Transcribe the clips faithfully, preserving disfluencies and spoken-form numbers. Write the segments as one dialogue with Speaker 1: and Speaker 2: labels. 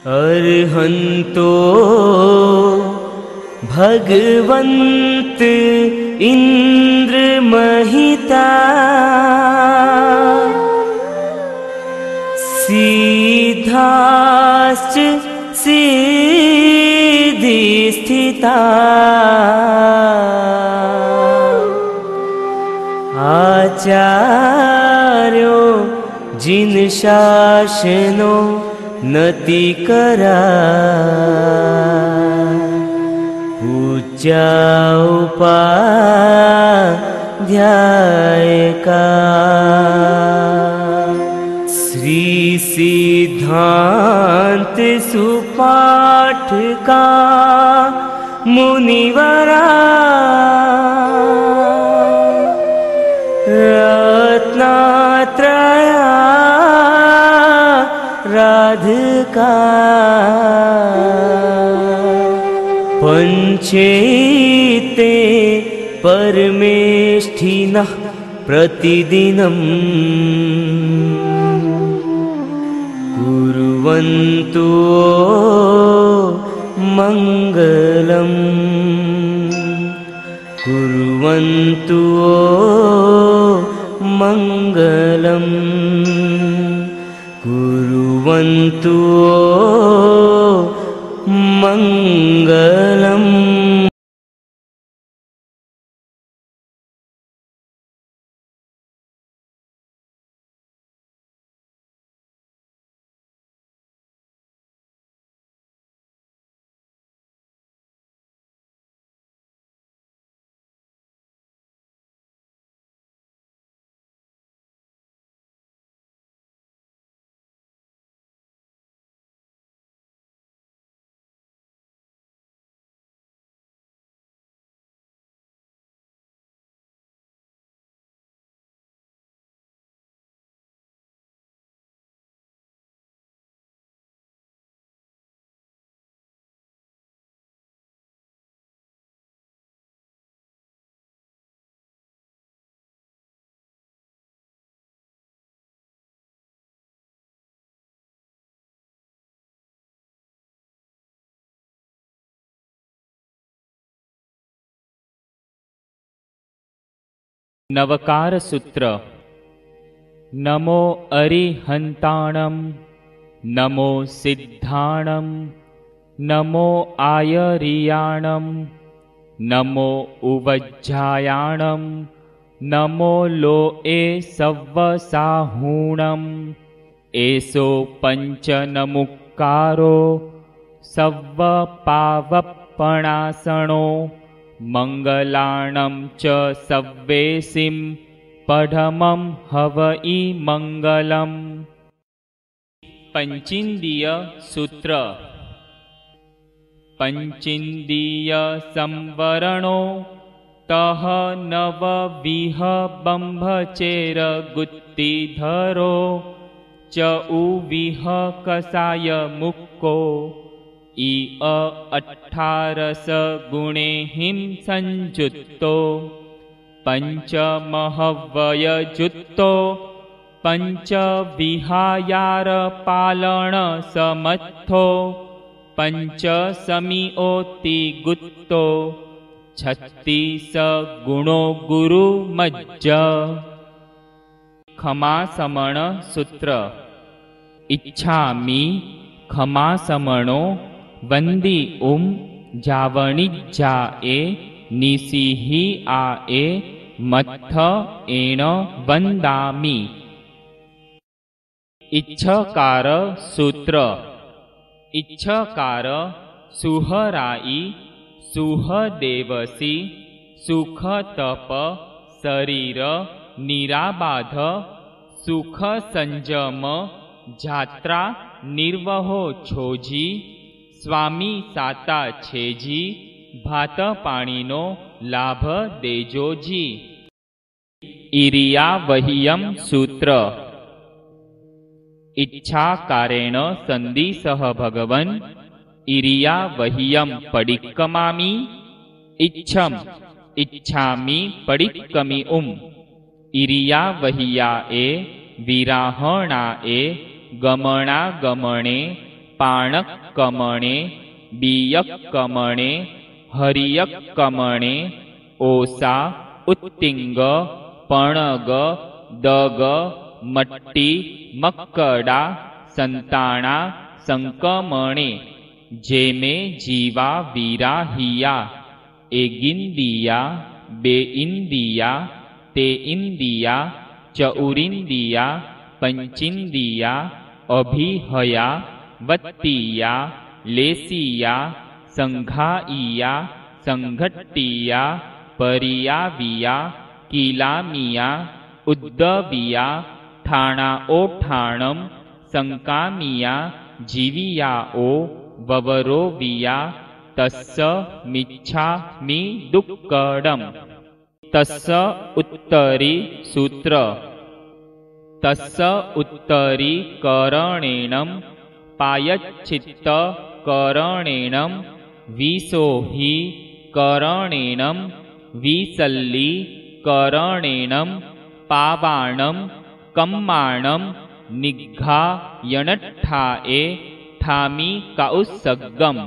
Speaker 1: अर्हन्तो भगवन्त इन्द्रमहिता सिद्धाश्च सिद्धिस्थिता आचार्यो जिन शासनो नति करा पूज्या उपाध्यायका श्री सिद्धांत सुपाठ का मुनिवरा रत्नात्रया राधिका पंचेते परमेष्ठिनः प्रतिदिनं कुर्वन्तु मंगलम् कुर्वन्तु मंगलम् कुर्वन्तु मंगलम्।
Speaker 2: नवकार सूत्र। नमो अरिहंताणं नमो सिद्धाणं नमो आयरियाणं नमो उवज्जायाणं नमो लोए सव्वसाहूणम् एसो पंचनमुक्कारो सव्वपावप्पणासणो मंगलाणं च सव्वेसिं पढमं हवई मंगलम्। पंचीन्द्रिय सूत्र। पंचीन्द्रिय संवरणो तह नवविह बंभचेर गुत्तिधरो च उविह कसाय मुक्को ई अ अठारस गुणे हिम संजुत्तो पंचमहव्ययुक्तो पंच विहायार पालन समर्थो पंच समीओति गुत्तो छत्तीस गुणो गुरु मज्ज। खमासमण सूत्र। इच्छामि खमासमणो वंदी उम जावणिज्जा ए निसिहि आए मत्थ एण वंदामि। इच्छकार सूत्र। इच्छकार सुहराई सुहदेवसी सुख तप शरीर निराबाध सुख संजम जात्रा निर्वहो छोजी स्वामी साता छेजी भात पाणीनो लाभ देजोजी। इरिया वहियम सूत्र। इच्छाकारेण संधि सह भगवन् इरिया वहियम पडिक्कमामि इच्छम इच्छामि पडिक्कमि उम। इरिया वहिया ए विराहणा ए गमना गमणे પાણક કમણે બીયક કમણે હરિયક કમણે ઓસા ઉત્તિંગ પણગ દગ મટ્ટી મક્કડા સંતાણા સંકમણે જેમે જીવા વીરા હિયા એગિંદિયા બે ઇન્દિયા તે ઇન્દિયા ચૌરિંદિયા પંચિંદિયા અભિહયા વત્તિયા લેસિયા સંઘાઈયા સંઘટ્ટિયા પરિયાવિયા કિલામિયા ઉદ્દવિયા ઠાણા ઓઠાણમ સંકામિયા જીવિયાઓ વવરોવિયા તસ્સ મિચ્છામિ દુક્કડમ. તસ્સ ઉત્તરી સૂત્ર. તસ્સ ઉત્તરી કરણેણમ પાયચ્છિત્ત કરણેણમ વિસોહિ કરણેણમ વિસલ્લી કરણેણમ પાવાણમ કમ્માણમ નિઘ્ઘાયણઠ્ઠાએ ઠામિ કૌસગ્ગમ.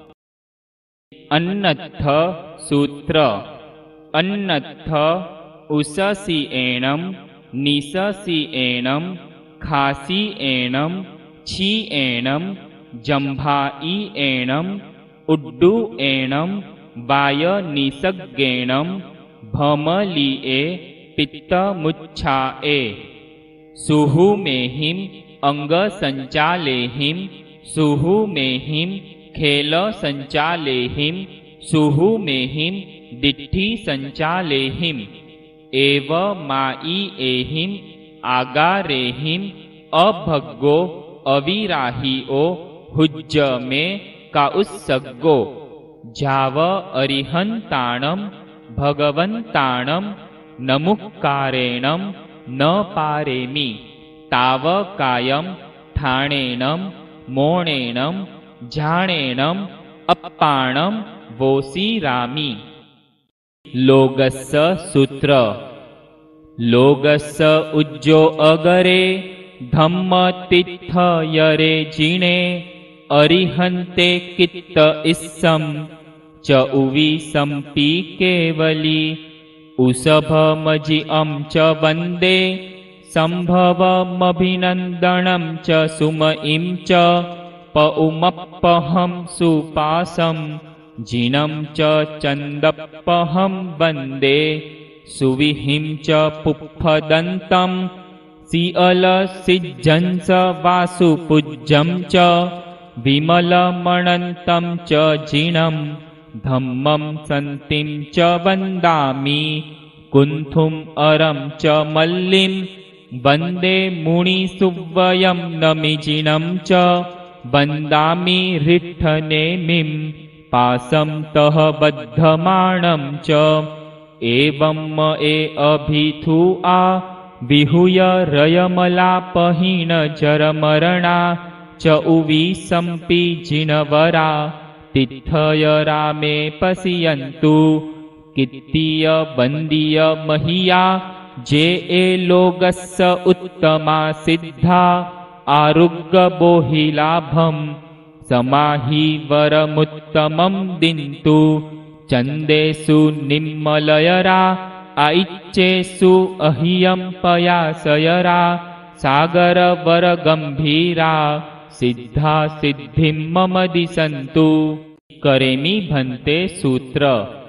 Speaker 2: અન્નત્થ સૂત્ર. અન્નત્થ ઉસસી એણમ નિસસી એણમ ખાસી એણમ છી એણમ જંભાઈ એણમ ઉડ્ડુ એણમ વાય નિસગ્ગેણમ ભમલીએ પિત્તમુચ્છાએ સુહુમેહિમ અંગ સંચાલેહિમ સુહુમેહિમ ખેલ સંચાલેહિમ સુહુમેહિમ દિઠ્ઠિ સંચાલેહિમ એવ માઈ એહિમ આગારેહિમ અભગ્ગો અવિરાહીઓ હુજ્જ મે કાઉસગ્ગો. જાવ અરિહંતાણમ ભગવંતાણમ નમુક્કારેણમ ન પારેમિ તાવ કાયમ ઠાણેણમ મોણેણમ જાણેણમ અપ્પાણમ વોસીરામિ. લોગસ્સ સૂત્ર. લોગસ્સ ઉજ્જો અગરે ધમ્મ તિથયરે જીણે અરિહંતે કિત્ત ઇસ્સમ ચ ઉવિસંપી કેવલી ઉસભમજિઅમ ચ વંદે સંભવમભિનંદનમ ચ સુમઈમ ચ પઉમપ્પહમ સુપાસમ જીનમ ચ ચંદપ્પહમ વંદે સુવિહિમ ચ પુપ્ફદંતમ સિઅલસિજ્જંસ વાસુપૂજ્યમ ચ વિમલમણંતમ ચ જીણમ ધમ્મં સંતિમ ચ વંદામિ કુંથુમ અરમ ચ મલ્લિમ વંદે મુનિસુવ્વયં નમિજીણમ ચ વંદામિ રિઠ્ઠનેમિં પાસં તઃ બદ્ધમાણં ચ એવં એ અભિથુ આ વિહૂય રયમલાપહીન જરમરણા ચ ઉવિસંપી જીનવરા તિથય રામે પશ્યન્તુ કિત્તીય વંદીય મહિયા જે એ લોગસ્સ ઉત્તમા સિદ્ધા આરુગ્ય બોહિલાભમ સમાહિ વરમુત્તમં દિન્તુ ચંદેસુ નિમ્મલયરા આઈચ્ચેસુ અહિયં પયાસયરા સાગર વર ગંભીરા સિદ્ધા સિદ્ધિમ મમ દિશંતુ. કરેમી ભંતે સૂત્ર.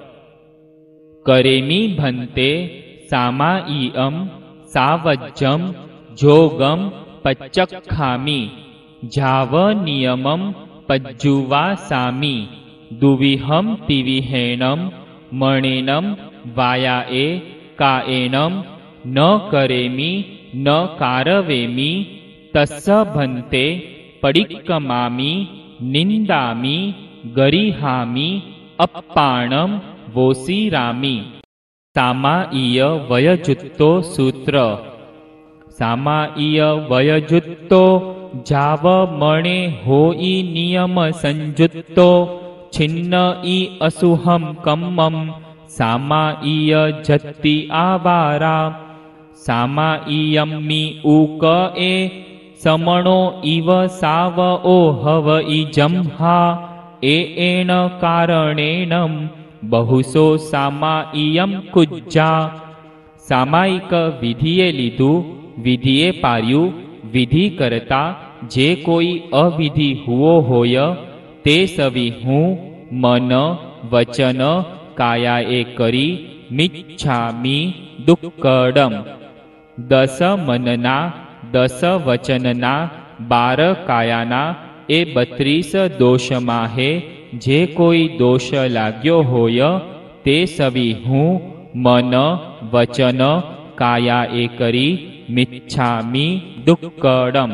Speaker 2: કરેમી ભંતે સામાઈયમ સાવજ્જમ જોગમ પચ્ચખામિ જાવ નિયમમ પજ્જુવાસામિ દુવિહમ તિવિહેણમ મણેનમ વાયાએ કાએનમ ન કરેમી ન કારવેમી તસ્સ ભંતે પડિક્કમામિ નિંદામિ ગરિહામિ અપ્પાણમ વોસીરામિ. સામાઈય વયજુત્તો સૂત્ર. સામાઈય વયજુત્તો જાવ મણે હોઈ નિયમ સંજુત્તો છિન્ન ઈ અસુહમ કમ્મમ સામાઈય જત્તિ આવારા સામાઈયમ્મિ ઉક એ समणो इव सावओ हव इजम्हा ए एण कारणेन बहुसो सामाइयम कुज्जा। सामायिक विधिए लीधु, विधिए पार्यु, विधि करता जे कोई अविधि हुओ होय ते सवी हूँ मन वचन कायाए करी मिच्छामी दुक्कडम। दस मनना दस वचनना बार कायाना ए बत्रीस दोष माहे जे कोई दोष लाग्यो होय ते सवी हूँ मन वचन कायाए करी मिच्छामी दुक्कडम।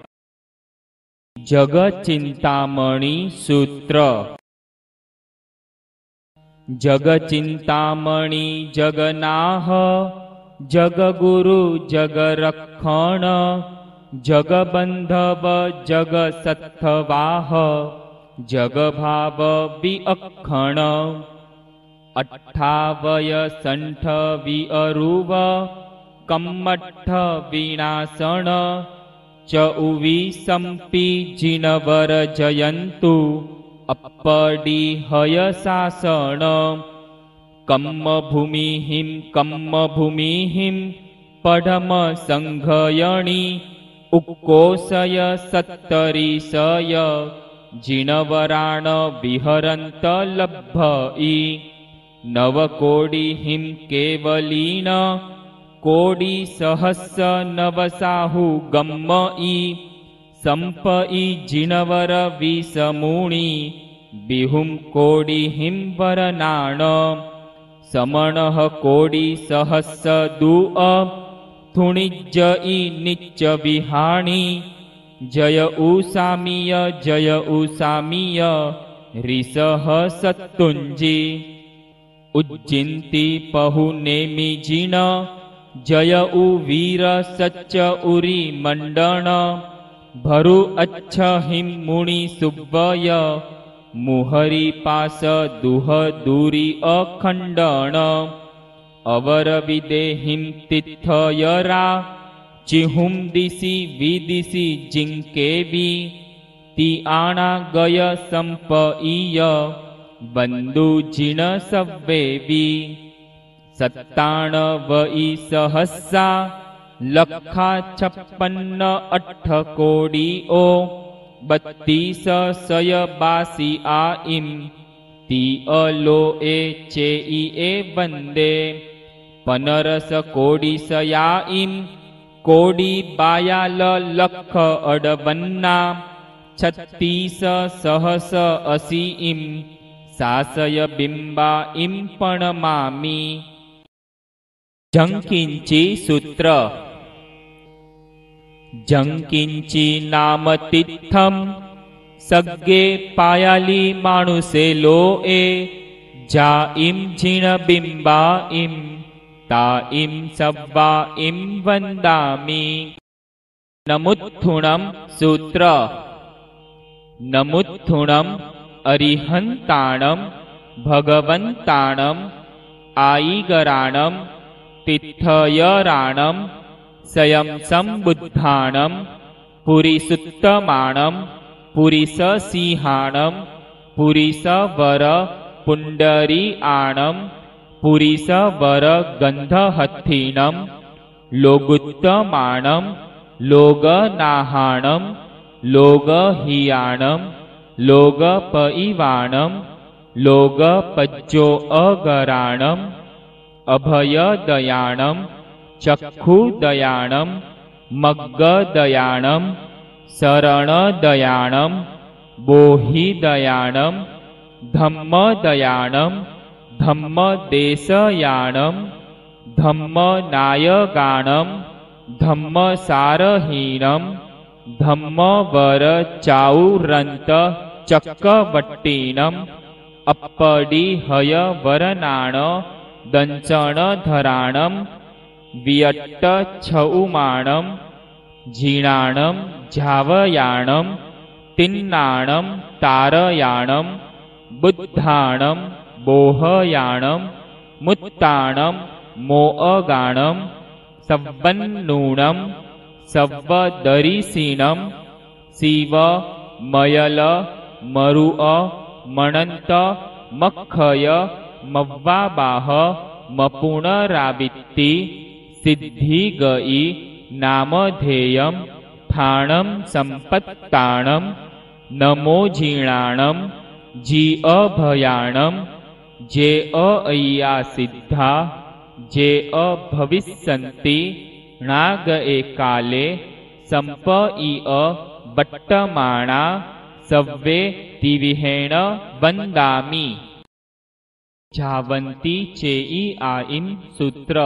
Speaker 2: जगचिंतामणि सूत्र। जगचिंतामणि जगनाह जगगुरु जगरक्षण जगबंधव जगसत्थवाह जगभाव विअक्षण। अट्ठावय संठ विअरुव कम्मट्ठ विनाशन चौवी संपि जिनवर जयंतु अपडी हय शासन। कम्म भूमिहिं कम्म भूमिहिं पढ़म संघयणी उक्कोशय सत्तरीशय जिनवराण विहरंत लब्भई। नवकोडिहिं केवलीन कोडि सहस्र नवसाहु गम्मई। संपई जिनवर विसमुणी बिहुं कोडिहिं वरनाण। समणः कोडि सहस्र दुअ थुणिज्जई निच्च विहाणी। जय उसामीय जय उसामीय ऋषः सत्तुंजी। उज्जिंती पहु नेमि जिन जय उ वीर सच्च उरी मंडन। भरु अच्छ हिम मुनि सुब्बय मुहरी पास दुह दूरी अखंडन। अवर विदेहिं तिथयरा चिहुम दिशि विदिशि जिंकेबी। ती आना गय संपईय बंधु जिन सव्वेबी। सत्ताण वई सहस्सा लखा छप्पन्न अठ कोडी ओ। बत्तीस सय बासी आइम ती अलो ए चेई ए बंदे। पनरस कोडी सयाइम कोडी बायाल लख अडबन्ना। छत्तीस सहस असी इम सासय बिंबा इम पणमामी। जंकिंची सूत्र। जंकिंची नाम तिथम सग्गे पायाली माणुसे लो ए। जा इम झिण बिंबा इम ता इम सब्बा इम वंदामी। नमुत्थुणम सूत्र। नमुत्थुणम अरिहंताणम भगवंताणम आईगराणम तिथयराणम स्वयं संबुद्धाणम पुरीसुत्तमाणम पुरीस सिंहाणम पुरीस वर पुंडरी आणम पुरीस वर गंधहत्थीणम लोगुत्तमाणम लोगनाहाणम लोगहियाणम लोगपईवाणम लोगपज्जो अगराणम अभयदयाणम चक्षुदयाणम मग्गदयाणम शरणदयाणम बोहिदयाणम धम्मदयाणम धम्मदेशयाणम धम्मनायगाणम धम्मसारहीणम धम्मवरचाउरंत चक्कवट्टीणम अपडी हय वरनाण दंचणधराणम वियट्ट छउमाणम झीणाणम झावयाणम तिन्नाणम तारयाणम बुद्धाणम बोहयाणम मुत्ताणम मोअगाणम सव्वन्नूणम सव्वदरीसीणं शिव मयल मरुअ मणंत मक्खय मव्वाबाह मपुनरावित्ति सिद्धिगई नामधेयं ठाणं संपत्ताणं नमो जीणाणं जी अभयाणं जे अय्या सिद्धा जे अभविष्यन्ति नाग एकाले संप इअ बट्टमाणा सव्वे दिविहेण वंदामि। जावन्ति चेई आइम सूत्र।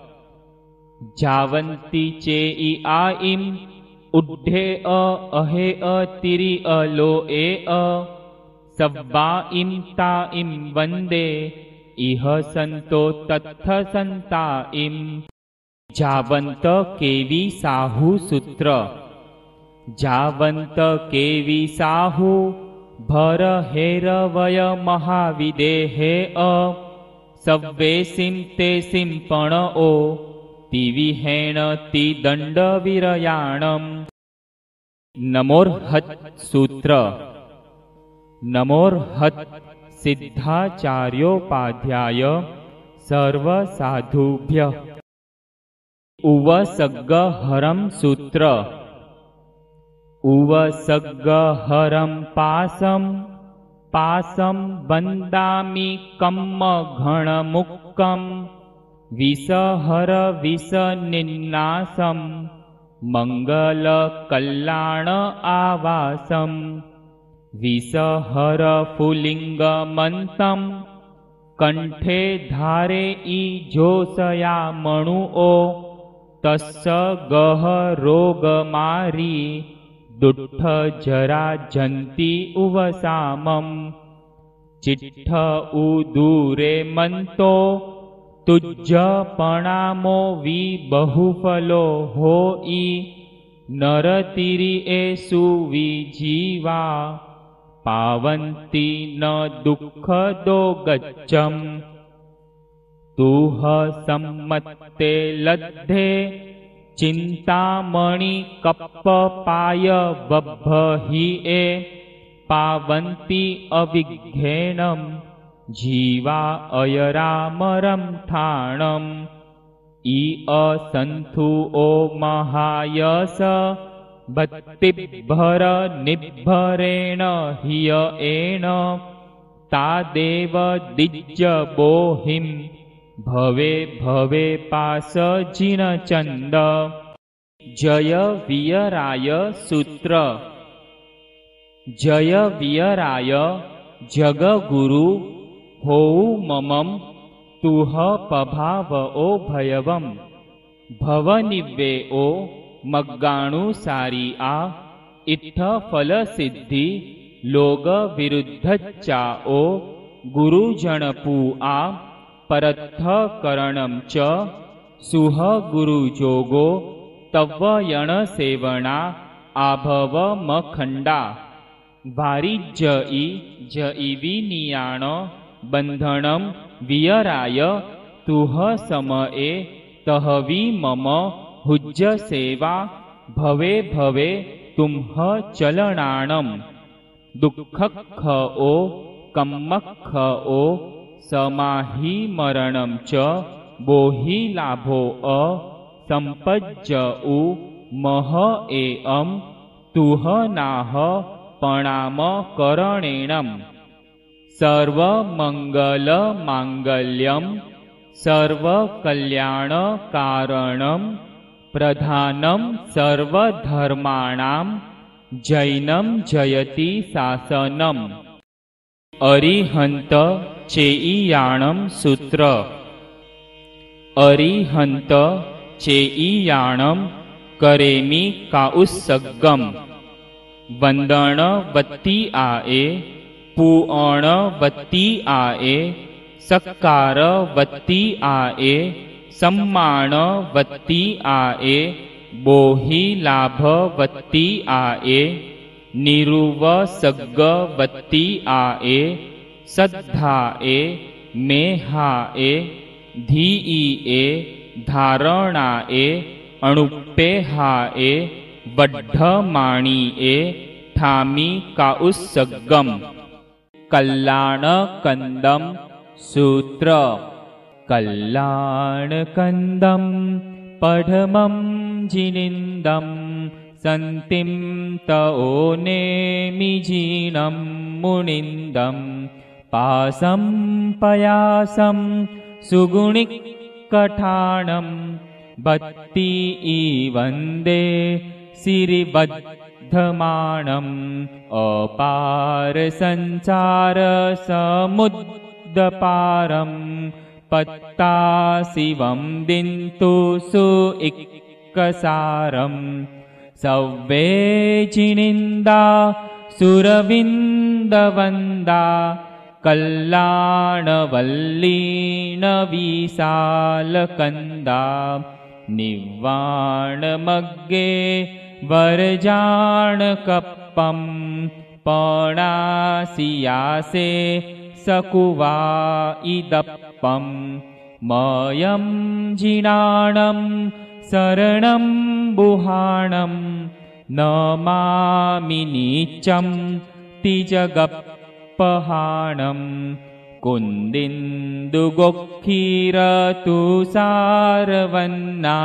Speaker 2: जावन्ति चेई आइम उड्ढे अ अहे अ तिरि अ लो ए अ सव्वा इम ता इम वंदे इह संतो तत्थ संता इम। जावंत केवी साहू सूत्र। जावंत केवी साहू भर हेर वय महाविदेहे अ सव्वे सिम ते सिम पण ओ तिविहेण ति दंड विरयाणम। नमोर्हत सूत्र। नमोर्हत सिद्धाचार्योपाध्याय सर्वसाधुभ्यः। उवसग्गहरं सूत्र। उवसग्गहरं पासं पासं वन्दामि कम्मघणमुक्कं विषहर विषनिन्नासं मङ्गलकल्याण आवासं विषहर फुलिङ्गमन्तं कंठे धारे ईजोसया मणुओ तस्य गह रोगमारी दुट्ठ जरा जंती उवसामं चिट्ठ उदूरे मंतो तुज्ज पणामो वि बहुफलो होई नरतिरि एसु विजीवा पावन्ति न दुःखदो गच्छं तुह सम्मत्ते लद्धे चिंतामणि कप्पपाय बभ्हि ए पावन्ति अविघ्नेनं जीवा अयरामरं ठाणम्। ई असंथु ओ महायस भक्तिभर निभरेण हिय एण तादेव दिज्ज बोहिं भवे भवे पास जिन चंद। जय वियराय सूत्र। जय वियराय जगगुरु होउ ममं तुह पभाव ओ भयवम भवनिवे ओ मग्गाणु सारी आ इत्थ फल सिद्धि लोग विरुद्धच्चा ओ गुरुजनपु आ परत्थ करणं च सुह गुरुजोगो तव्वयण सेवना आभव मखंडा वारिज्यई जईवी नियाण बंधनं वियराय तुह समये तहवी मम हुज्ज सेवा भवे भवे तुम्ह चलनाणं दुःखख ओ कम्मख ओ समाहि मरणं च बोहि लाभो अ संपज्ज उ मह एअं तुह नाह पणाम करणेणम्। सर्वमंगल मांगल्यं सर्वकल्याणकारणं प्रधानं सर्वधर्माणां जैनं जयति शासनम्। अरिहंत चेईयाणं सूत्र। अरिहंत चेईयाणं करेमि काउत्सगम वंदन वत्ती आए पुअण वत्ती आए सत्कार वत्ती आए सम्मान वत्ती आए बोहि लाभ वत्ती आए निरुवसग्ग वत्ती आए सद्धाए मेहाए धीईए धारणाए अणुप्पे हाए वड्ढमाणी ए ठामी काउसगम कल्याण कंदम सूत्र कल्याण कंदम पढ़मं जिनिंदम संतिम तओने मिजीणं मुनिंदम पासं पयासं सुगुणिक कठाणं बत्ती वंदे सिरिबद्धमाणम् अपार संचार समुद्रपारं पत्ता शिवं दिन्तु सुइक्कसारं सव्वे जिनिन्दा सुरविन्दवन्दा कल्याणवल्लीन विशालकन्दा निवाणमग्गे वरजाणकप्पं पणासियासे सकुवा इदप्पं मयं जिनाणं शरणं बुहाणं नमामि नीचं तिजगप्पहाणं कुन्दिन्दुगोक्षीरतुषारवन्ना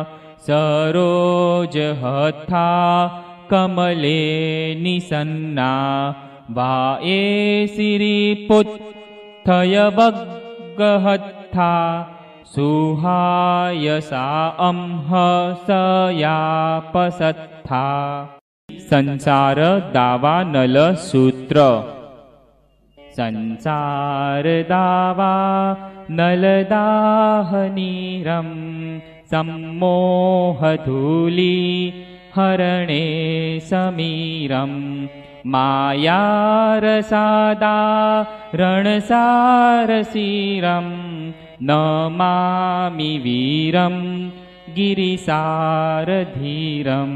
Speaker 2: सरोजहथा कमले निसन्ना वाए सिरिपुत्थयवग्गहत्था सुहायसा अंहसयापसत्था संसार दावानल सूत्र संसार दावा नलदाहनीरं सम्मोहधूली हरणे समीरं मायारसादा रणसारसीरं नमामि वीरं गिरिसारधीरम्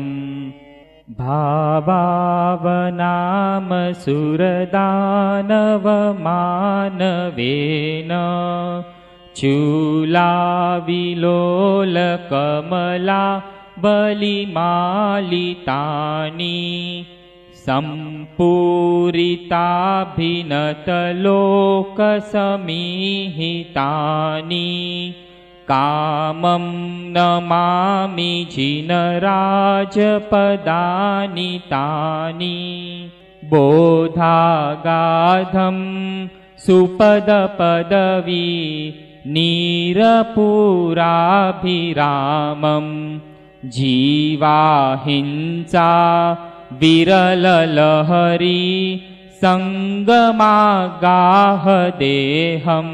Speaker 2: भावावनाम सुरदानवमानवेन चूलाविलोलकमला बलिमालितानि सम्पूरिताभिनतलोकसमीहितानि कामं नमामि जिनराजपदानि तानि बोधागाधं सुपदपदवी नीरपुराभिरामं जीवाहिंसा विरललहरी संगमागाहदेहम्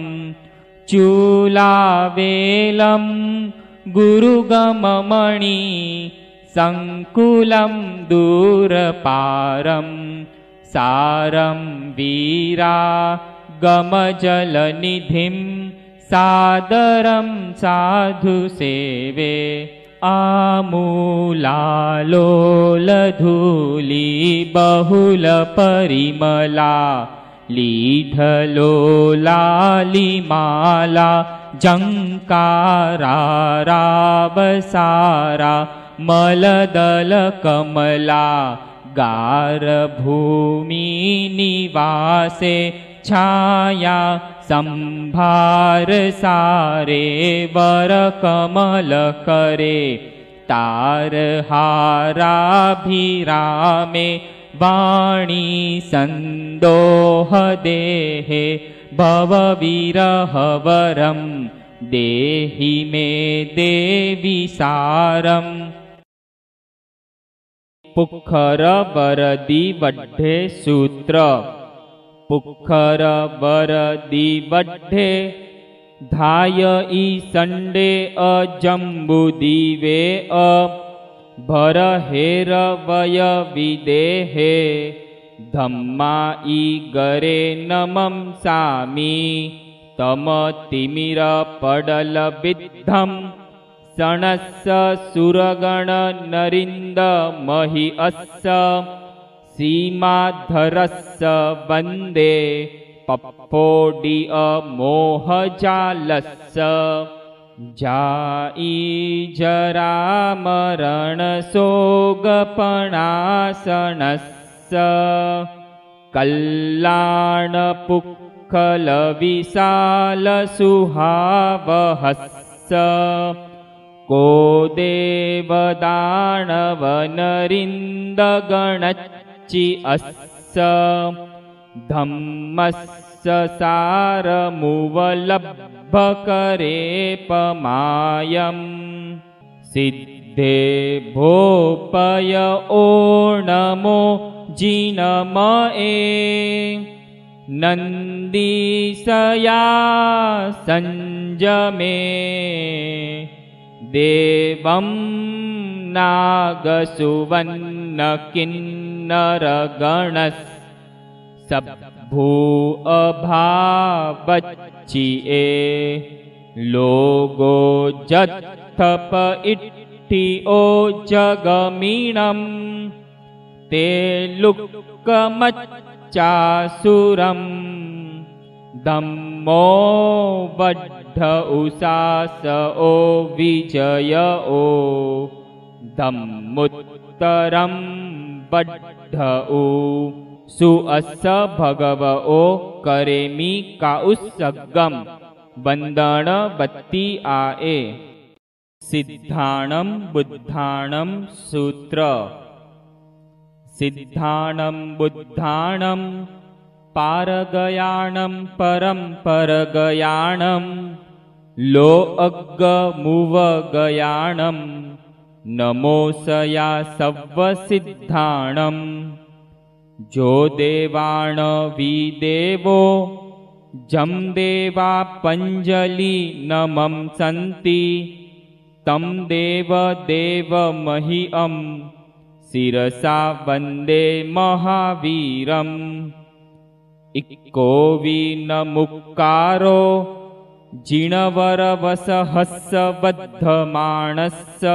Speaker 2: चूलावेलं गुरुगममणि संकुलं दूरपारं सारं वीरा गमजलनिधिं सादरं साधुसेवे आमूलालोलधूली बहुलपरिमला लीढलोलालिमाला जङ्कारारावसारा मलदलकमला गारभूमिनिवासे छाया संभारसारे वरकमलकरे तारहाराभिरामे वाणी संदोहदेहे भवविरहवरं देहि मे देवी सारम् पुखर वरदी वड्ढे सूत्र पुखर वरदी वड्ढे धाय ई संडे अजम्बुदीवे अ भर हेर वय विदेहे धम्मा ई गरे नमं सामी तम तिमिर पडल विद्धम सणस्स सुरगण नरिंद महि अस्य सीमाधरस्स वंदे पप्पोडि अमोहजालस्य जाई जरामरणशोकपणासनस्य कल्लाणपुक्खलविशालसुहावहस्य को देवदानवनरिन्दगणच्चि अस्य धम्मस्य सारमुवलब्धकरे पमायम् सिद्धे भोपय ओ नमो जिनमये नन्दीशया संजमे देवं नागसुवन्नकिन्नरगणस् सभ्भू अभावच्चिए लोगो जत्थप इट्ठिओ जगमीणम् ते लुक्कमच्चासुरम् धम्मो वड्ढ उसास ओ विजय ओ धम्मुत्तरं वड्ढ उ सुअस भगव ओ करेमी काउसगम वंदन बत्ती आए सिद्धाणं बुद्धाणं सूत्र सिद्धाणं बुद्धाणं पारगयाणं परं परगयाणं लो अग्गमुवगयाणं नमोसया सव्वसिद्धाणं जो देवाण विदेवो जम देवा पंजलि नमं सन्ति तम देव देव मह्यं शिरसा वन्दे महावीरम् इक्को विनमुक्कारो जिणवरवसहस्सबद्धमाणस्य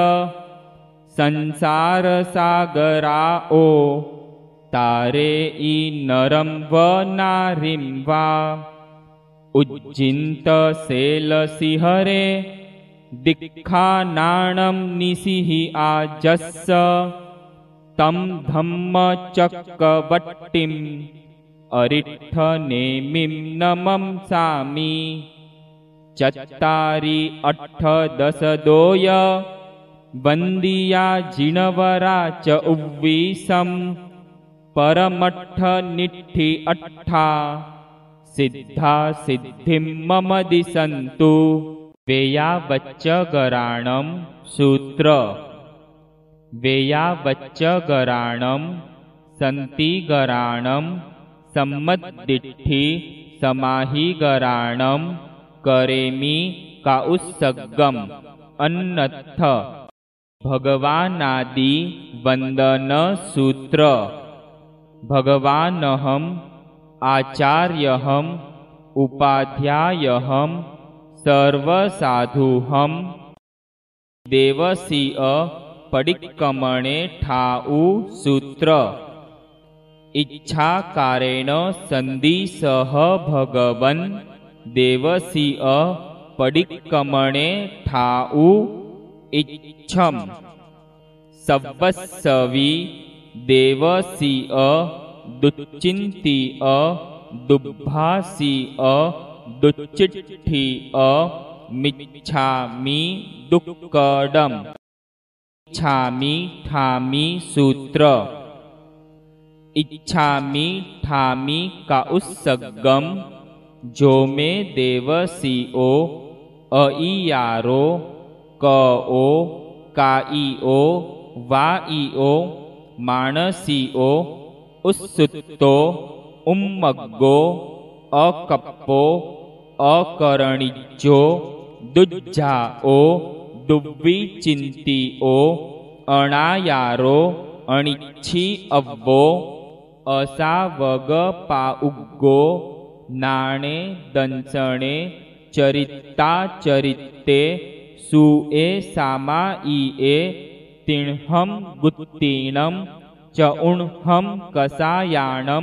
Speaker 2: संसारसागराओ तारे ई नरं व नारीं वा उज्जिन्त शैलशिहरे दिक्खानाणं निशिः आजस्स तं धम्मचक्रवट्टिम् अरिट्ठनेमिं नमंसामि चत्तारि अट्ठदशदोय वन्दिया जिणवरा च उव्वीसं परमट्ठनिट्ठि अट्ठा सिद्धा सिद्धिं मम दिशन्तु वेयावच्चगराणं सूत्र वेयावच्चगराणं सन्तिगराणं सम्मद्दिट्ठि समाहिगराणं करेमि काउसगम अन्नत्थ भगवानादि वंदन सूत्र भगवानहं आचार्यहं उपाध्यायहं सर्वसाधुहं देवसीय पडिक्कमणे ठाउ सूत्र इच्छाकारेण संदिसह भगवन् देवसीय पडिक्कमणे ठाउ इच्छम सव्वस्सवी देवसीय दुच्चिन्तीय दुब्भासीय दुच्चिट्ठीय मिच्छामि दुक्कडम् इच्छामि ठामि सूत्र इच्छामि ठामि काउसगम जो मे देवसीओ अइयारो कओ काइओ वाइओ मानसीओ उत्सुत्तो उम्मग्गो अकप्पो अकरणिज्जो दुज्जाओ दुव्विचिन्तिओ अणायारो अणिच्छी अव्वो असावग पाउग्गो नाणे दंसणे चरिता चरिते सुए सामाईए तिण्हं गुत्तीणं चउण्हं कसायाणं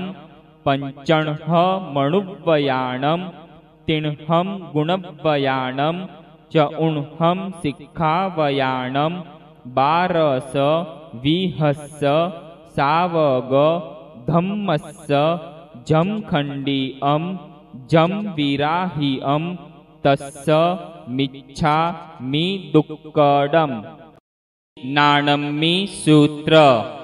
Speaker 2: पंचण्ह मणुव्वयाणं तिण्हं गुणव्वयाणं च च उण्हं शिखावयाणं बारस विहस्स सावग धम्मस्स जमखण्डी अम जम विराहि अम तस्स मिच्छा मी दुक्कडम। नाणम्मि सूत्र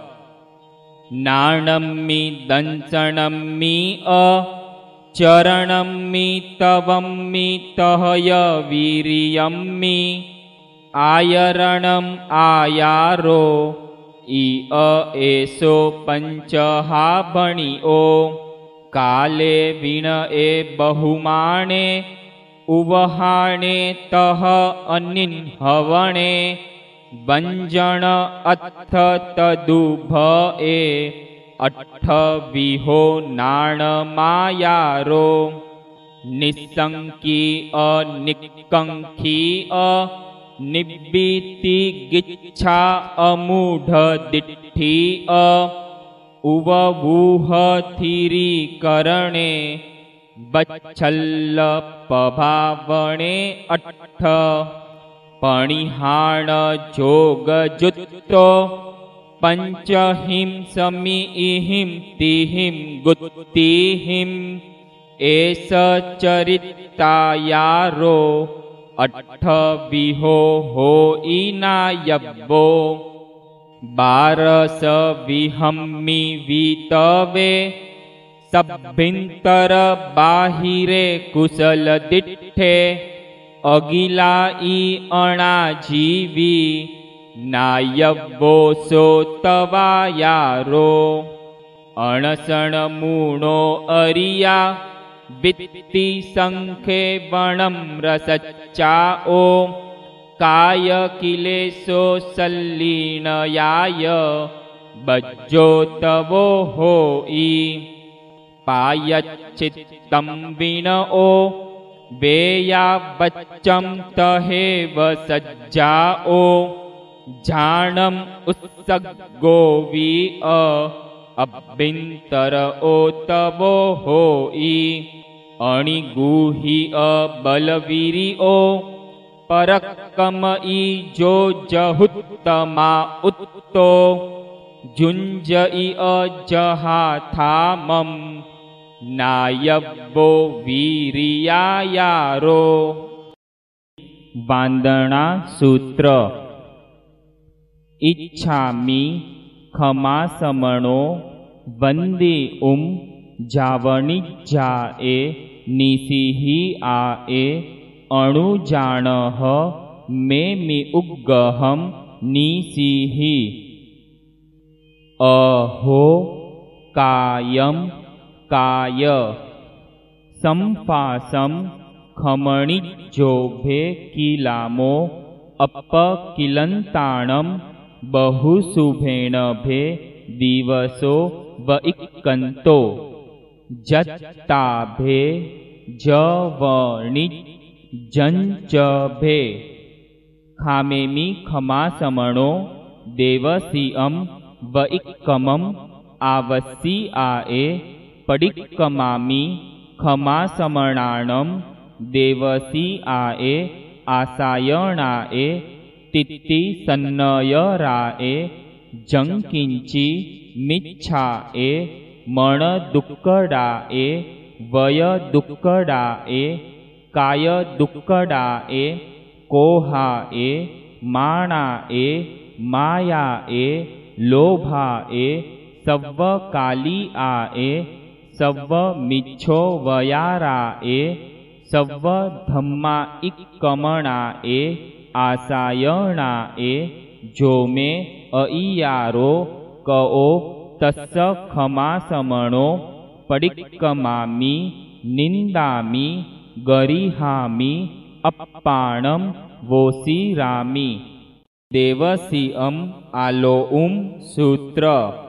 Speaker 2: नाणम्मि दंसणम्मि अ चरणम्मि तवम्मि तहय वीर्यम्मि आयरणम् आयारो इ अ एषो पंचहा भणिओ काले विण ए बहुमाणे उवहाणे तह अनिन् हवणे वंजन अथ तदुभ ए अठ विहो नाणमायारो निसंकी अनिकंखी अ निब्बीति गिच्छा अमूढ़ दिट्ठी अ उववूह थीरी करणे बच्छल्ल पभावणे अट्ठ पणिहाण जोग जुत्तो पंचहिं समीहिं तिहिं गुत्तिहिं एष चरितायारो अट्ठ विहो हो इनायब्बो बारस विहम्मि वीतवे सभ्भिंतर बाहिरे कुशल दिट्ठे अगिला ई अणाजीवी नायब्बो सो तवायारो अणसण मूणो अरिया वित्ति संखे वणम रसच्चाओ काय किलेशो सल्लीनयाय बज्जो तवो होई पायच्चित्तं विनओ वेया बच्चम तहेव सज्जाओ झाणम उत्सगो वि अ अभ्यंतर ओ तवो होई अणिगुहि अ बलवीरी ओ परक्कम ई जो जहुत्तमा उत्तो जुंज ई अ जहाथामम नायब्बो वीरियायारो। वांदना सूत्र इच्छामि खमासमणो वंदे उम जावणिज्जाए निसिहि आए अणुजाणः मे मि उग्गहं निसिहि अहो कायं काय संफासं खमणिज्जोभे किलामो अपकिलन्ताणं बहुशुभेणभे दिवसो वइक्कन्तो जत्ताभे जवणि जंचभे खामेमि खमासमणो देवसीअं वइक्कमं आवसी आए पडिक्कमामि खमासमणाणं देवसी आए आसायणाए तित्ति सन्नयराए जंकिंची मिच्छाए मण दुक्कडाए वय दुक्कडाए काय दुक्कडाए कोहाए माणाए मायाए लोभाए सव्व काली आए सव्व मिच्छो वयाराए सव्व धम्मा इक्कमणाए आसायणाए जो में अइयारो कओ तस्स खमासमणो पडिक्कमामि निंदामि गरिहामि अप्पाणं वोसिरामि। देवसीअं आलोउम सूत्र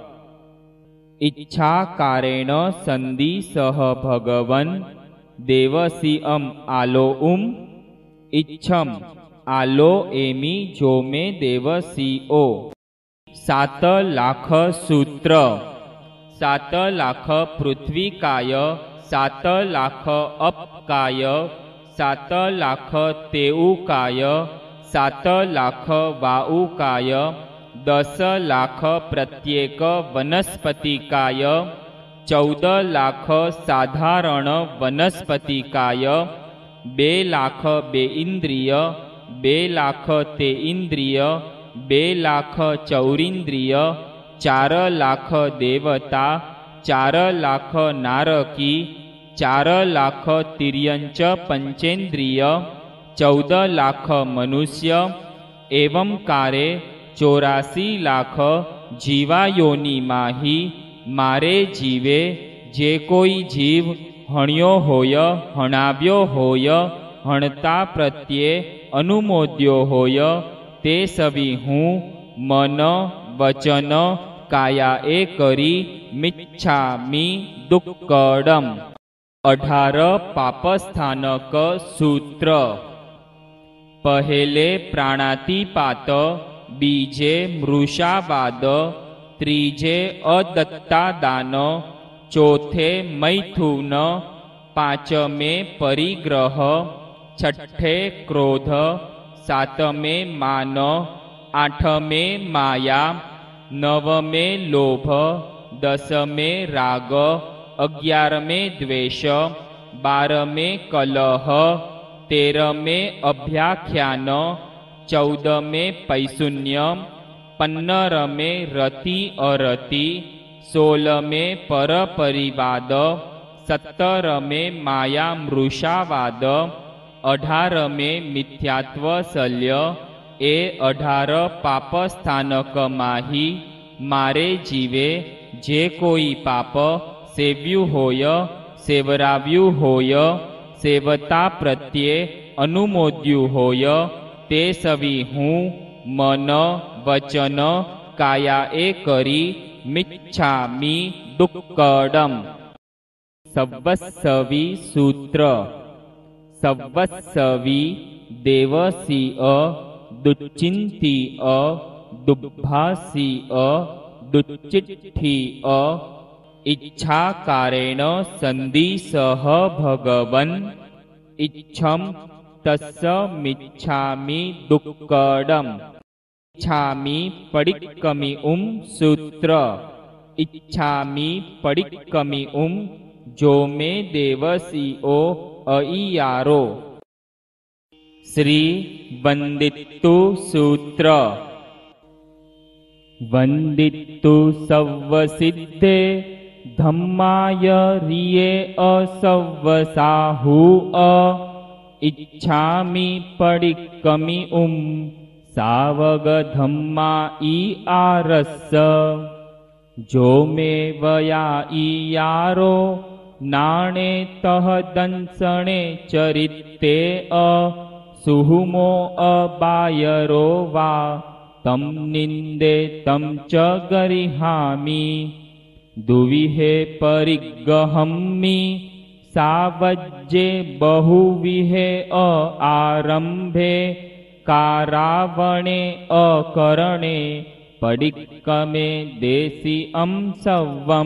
Speaker 2: इच्छाकारेण संधि सह भगवन् देवसीअं आलोउम इच्छम आलो एमी जो में देवसीओ। सात लाख सूत्र सात लाख पृथ्वीकाय सात लाख अपकाय सात लाख तेऊकाय सात लाख वाऊकाय दस लाख प्रत्येक वनस्पतिकाय चौद लाख साधारण वनस्पतिकाय बे लाख बे इंद्रिय बे लाख ते इंद्रिय बे लाख चौरिंद्रिय चार लाख देवता चार लाख नारकी चार लाख तिर्यंच पंचेन्द्रिय चौद लाख मनुष्य एवं कारे चौरासी लाख जीवायोनी माही मारे जीवे जे कोई जीव हण्यो होय हणाव्यो होय हणता प्रत्ये अनुमोद्यो होय ते सभी हूँ मन वचन काया ए करी मिच्छामि दुक्कडम। अठार पापस्थानक सूत्र। पहेले प्राणातिपात बीजे मृषावाद त्रीजे अदत्तादान चौथे मैथुन पांचमे परिग्रह छठे क्रोध सातमे मान आठमे माया नवमे लोभ दसमे राग अग्यारमे द्वेष बारमे कलह तेरमे अभ्याख्यान चौदमे पैशून्य पन्नरमे रति अरति सोलमे परपरिवाद सत्तरमे माया मृषावाद अठारमे मिथ्यात्व शल्य ए अठार पाप स्थानक माही मारे जीवे जे कोई पाप सेव्यु होय सेवराव्यु होय सेवता प्रत्ये अनुमोद्यु होय ते सवी हूँ मन वचन काया ए करी मिच्छामि दुक्कडम। संवत्सवी सूत्र। संवत्सवी देवसी अ दुच्चिंती अ दुभासी अ दुच्चिट्ठी अ इच्छाकारेण संदिसह भगवन् इच्छम तस्य मिच्छामि दुक्कडम। इच्छामि पडिक्कमि उम सूत्र। इच्छामि पडिक्कमि उम जो मे देवसी ओ अइयारो। श्री वंदितु सूत्र। वंदितु सव्वसिद्धे धम्माय रिये असव्वसाहु अ इच्छामि पडिक्कमि उम सावग धम्मा ई आरस। जो मे वया इयारो नाणे तह दंसणे चरिते अ सुहुमो अबायरो वा तम निंदे तम च गरिहामि। दुविहे परिगहम्मि सावज्जे बहुविहे अ आरंभे कारावणे अकरणे पडिक्कमे देसी अं सव्वम।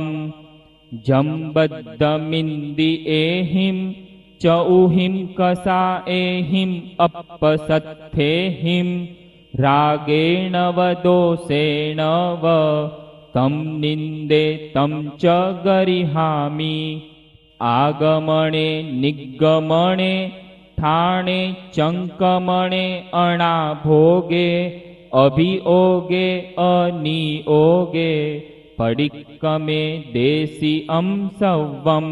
Speaker 2: जम्बद्दमिन्दी एहिं चौहिं कसा एहिं अप्पसत्थेहिं रागेण वदोषेण व तम निंदे तम च गरिहामि। आगमणे निगमणे ठाणे चंकमणे अणाभोगे अभियोगे अनियोगे पडिक्कमे देसी अं सव्वम।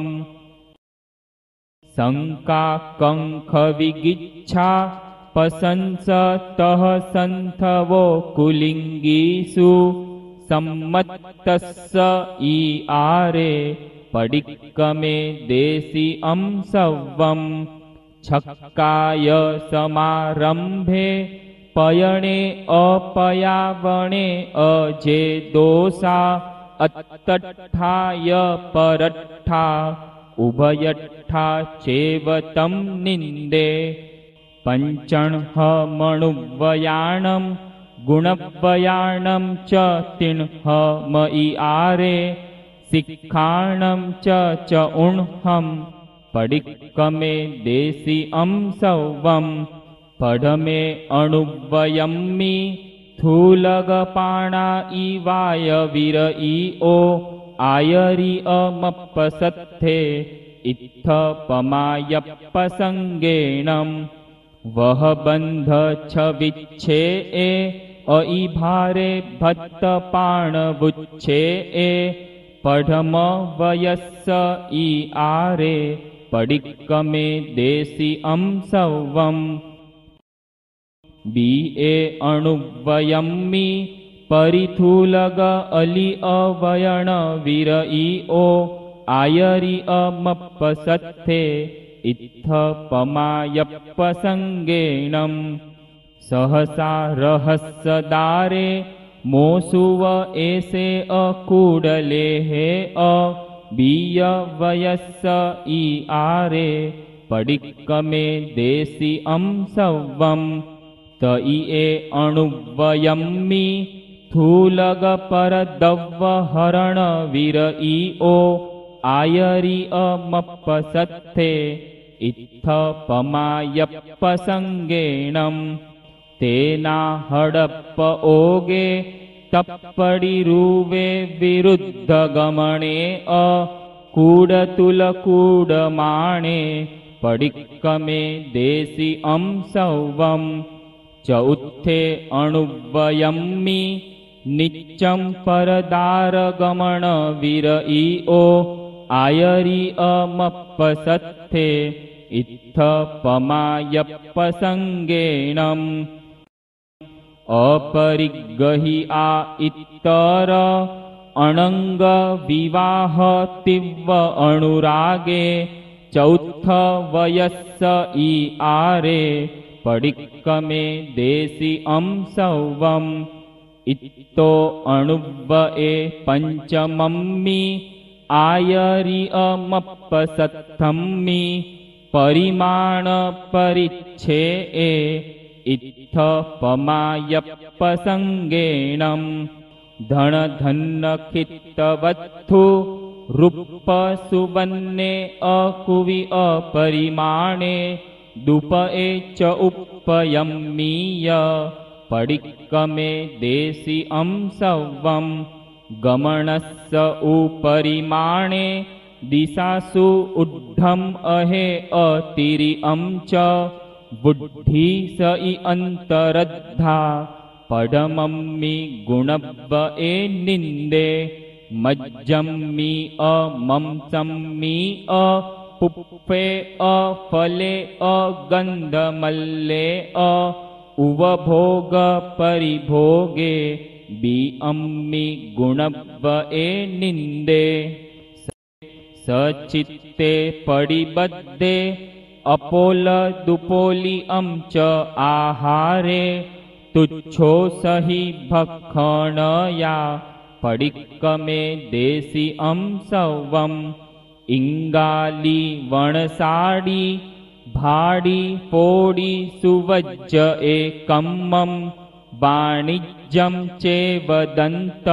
Speaker 2: शंका कंख विगिच्छा पसंसतः संथवो कुलिंगीषु सम्मत्तस्स ई आरे पडिक्कमे देसी अं सव्वम। छक्काय समारंभे पयणे अपयावणे अजे दोषा अत्तट्ठाय परट्ठा उभयट्ठा चेव तं निंदे। पंचण्ह मणुव्वयाणं गुणव्वयाणं च तिण्ह मयि आरे सिक्खाणं च च उण्हं पडिक्कमे देसी अं सौवं पढमे अणुवयम्मि थूलगपाणा इवाय वीर इओ आयरि अमप्पसत्थे इत्थ पमायप्पसंगेणं वह बंध छविच्छे ए अई भारे भत्तपाणवुच्छे ए पढ़म वयस्स ई आरे पडिक्कमे देसी अं सौवं बी ए अणुवयम्मि परिथूलग अली अवयण वीर इओ आयरि अमप्पसत्थे इत्थ पमायप्पसंगेणं सहसा रहस्यदारे मोसुव एसे अकूडले हे अ बीय वयस्स ई आरे पडिक्कमे देसी अं सौवं तई ए अणुवयम्मि थूलग परदव्व हरण वीर इओ आयरि अमप्पसत्थे इत्थ पमायप्पसंगेणं तेना हडप्प ओगे तप्पडिरुवे विरुद्ध गमणे अ कूडतुलकूडमाणे पडिक्कमे देसी अं सौवं चौत्थे अणुवयम्मि नित्यं परदारगमण वीर इओ आयरि अमप्पसत्थे इत्थ पमायप्पसंगेणं अपरिग्गहि आ इत्तर अणंग विवाह तिव्व अणुरागे चौथ वयस्स ई आरे पडिक्कमे देसी अं सौवं इत्तो अणुव्व ए पंचमम्मि आयरि अमप्पसत्थम्मि परिमाण परिच्छे ए इत्थ पमायप्पसंगेणं धन धन्न खित्तवत्थु रूप सुवन्ने अकुवि अपरिमाणे दुप ए च उपयम्मीय पडिक्कमे देसी अं सौवं गमनस्य उपरिमाणे दिशासु ऊढ्ढम् अहे अतिरिअं च बुद्धि स इ अंतरद्धा पडमम्मि गुणव्व ए निन्दे मज्जम्मि अमंसम्मि अपुप्पे अफले अगन्धमल्ले अ उवभोग परिभोगे बी अम्मि गुणव्व ए निन्दे सचित्ते पडिबद्धे अपोल दुपोली अं च आहारे तुच्छो सहि भक्षणया पडिक्कमे देसी अं सौवं इंगाली वणसाडी भाडी पोडी सुवज्ज एकम्मं वाणिज्यं चेवदन्त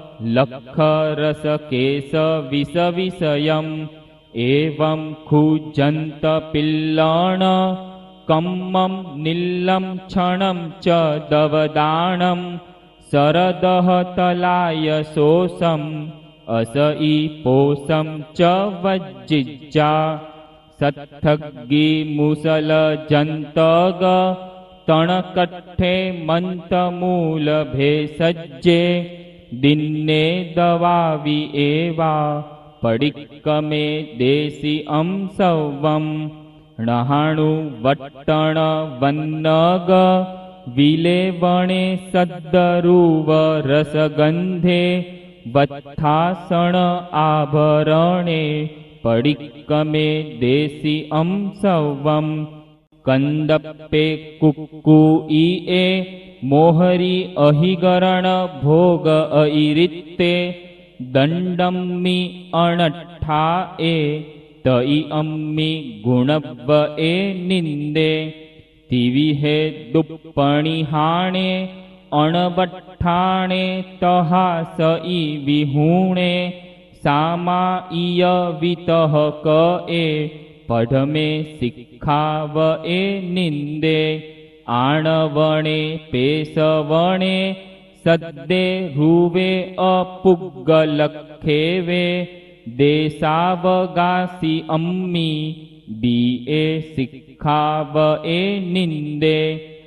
Speaker 2: लक्षरसकेश विषविषयम् एवं खुजन्त पिल्लण कम्मं नीलं क्षणं च दवदानं शरदः तलाय शोषम् असई पोषं च वज्जिज्जा सत्थग्गी मुसल जन्तग तणकट्ठे मन्तमूल भेषज्जे दिन्ने दवावि एवा पडिक्कमे देसी अं सौवं णहाणु वट्टण वन्नग विलेवणे सद्दरुव रसगन्धे वत्थासण आभरणे पडिक्कमे देसी अं सौवं कंदप्पे कुक्कुई ए मोहरी अहिगरण भोग अइरित्ते दंडम्मि अणट्ठा ए तई अम्मि गुणव्व ए निन्दे तिविहे दुप्पणिहाणे अणवट्ठाणे तहा सई विहूणे सामा इय वितह क ए पढ़मे सिखाव ए निंदे आणवणे पेसवणे सद्दे रूवे अपुग्गलखेवे देसावगासी अम्मी बीए सिखाव ए निंदे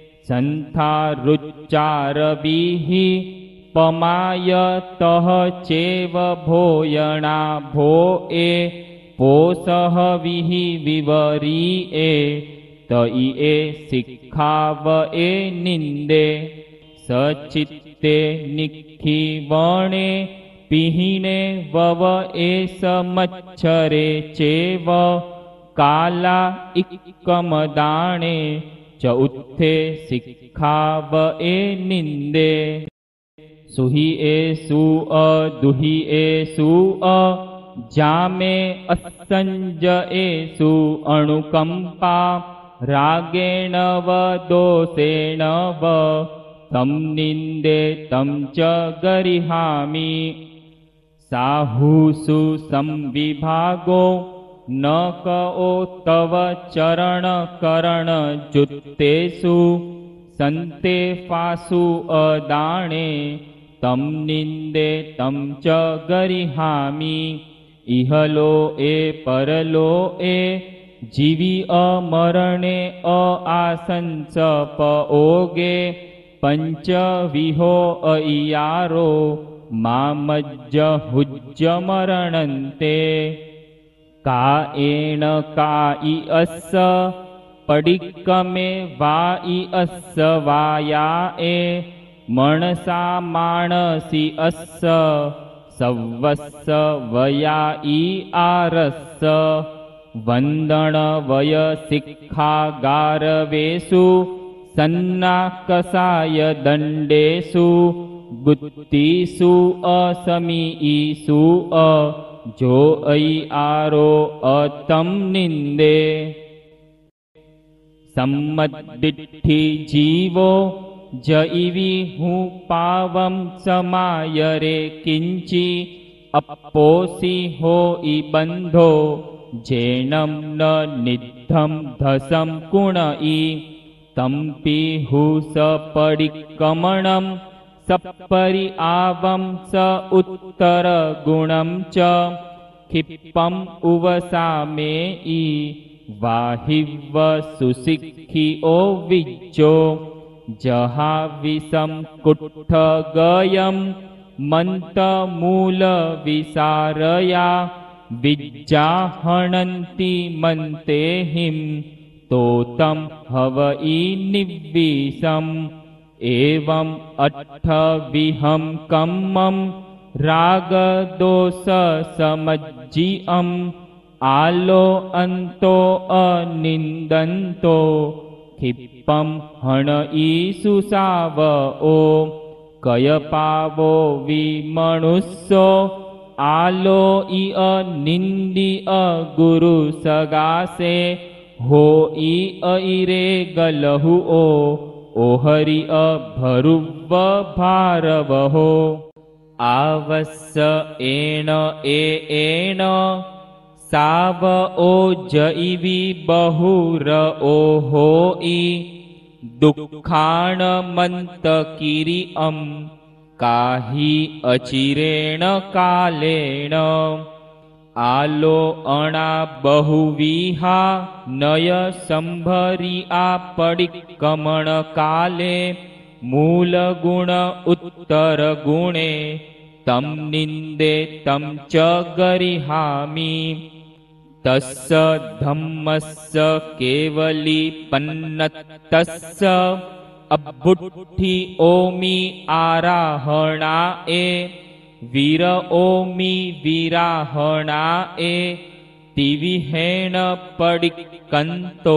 Speaker 2: संथारुच्चारवीहि पमायतः चेव भोयणा भोए पोसह विहि विवरीए तइए सिखाव ए निंदे सचित्ते निखिवणे पिहिने वव एस मच्छरे चेव काला इक्कमदाणे च उत्थे सिखाव ए निंदे सुहि एसु अदुहि एसु अ जामे असंज एसु अणुकंपा रागेण व दोषेण व तम निंदे तम च गरिहामि साहुसु संविभागो न कओ तव चरण करण जुत्तेषु संते फासु अदाणे तम निंदे तम च गरिहामि इहलो ए परलो ए जीवी अमरणे अ आसंस पओगे पंच विहो अइयारो मामज्ज हुज्ज मरणन्ते का एण का इ अस पडिक्कमे वा इ अस वाया ए मणसा माणसी अस सवस्स वया इ आरस्स वंदन वय सिक्खागारवेषु सन्नाकसाय दंडेषु गुत्तीषु असमीईषु अ जो अयि आरो अतम निंदे सम्मदिट्ठी जीवो जईवी हूँ पावम समायरे किंची अपोसी हो इ बंधो जेनम न निद्धम धसम कुणई तंपि हु सपरिकमणम सपरि आवम स उत्तर गुणम च क्षिप्पम उवसामेई वाहिव सुसिक्खी ओ विज्जो जहा विषम कुट्ठ गयम मंत मूल विसारया विज्जाहणन्ति मन्तेहिं तोतम हवई निव्वीसम एवं अट्ठविहं कम्मं रागदोष समज्जिअम आलो अंतो अनिंदन्तो क्षिप्पम हणई सुसावओ कयपावो विमनुष्यो आलो इ अनिंदी अगुरु सगासे हो इ अइरे गलहुओ ओहरि अभरुव भारवहो आवस्य एण ए एण साव ओ जईवी बहुर ओहो इ दुःखाण मंत किरिअम काही अचिरेण कालेण आलो अणा बहुविहा नय संभरी आपडिकमण काले मूल गुण उत्तर गुणे तम निंदे तम च गरिहामि तस्य धम्मस्य केवली पन्नतस्य अब्बुट्ठी ओमि आराहणा ए वीर ओमि वीराहणा ए तिविहेण पडिक्कन्तो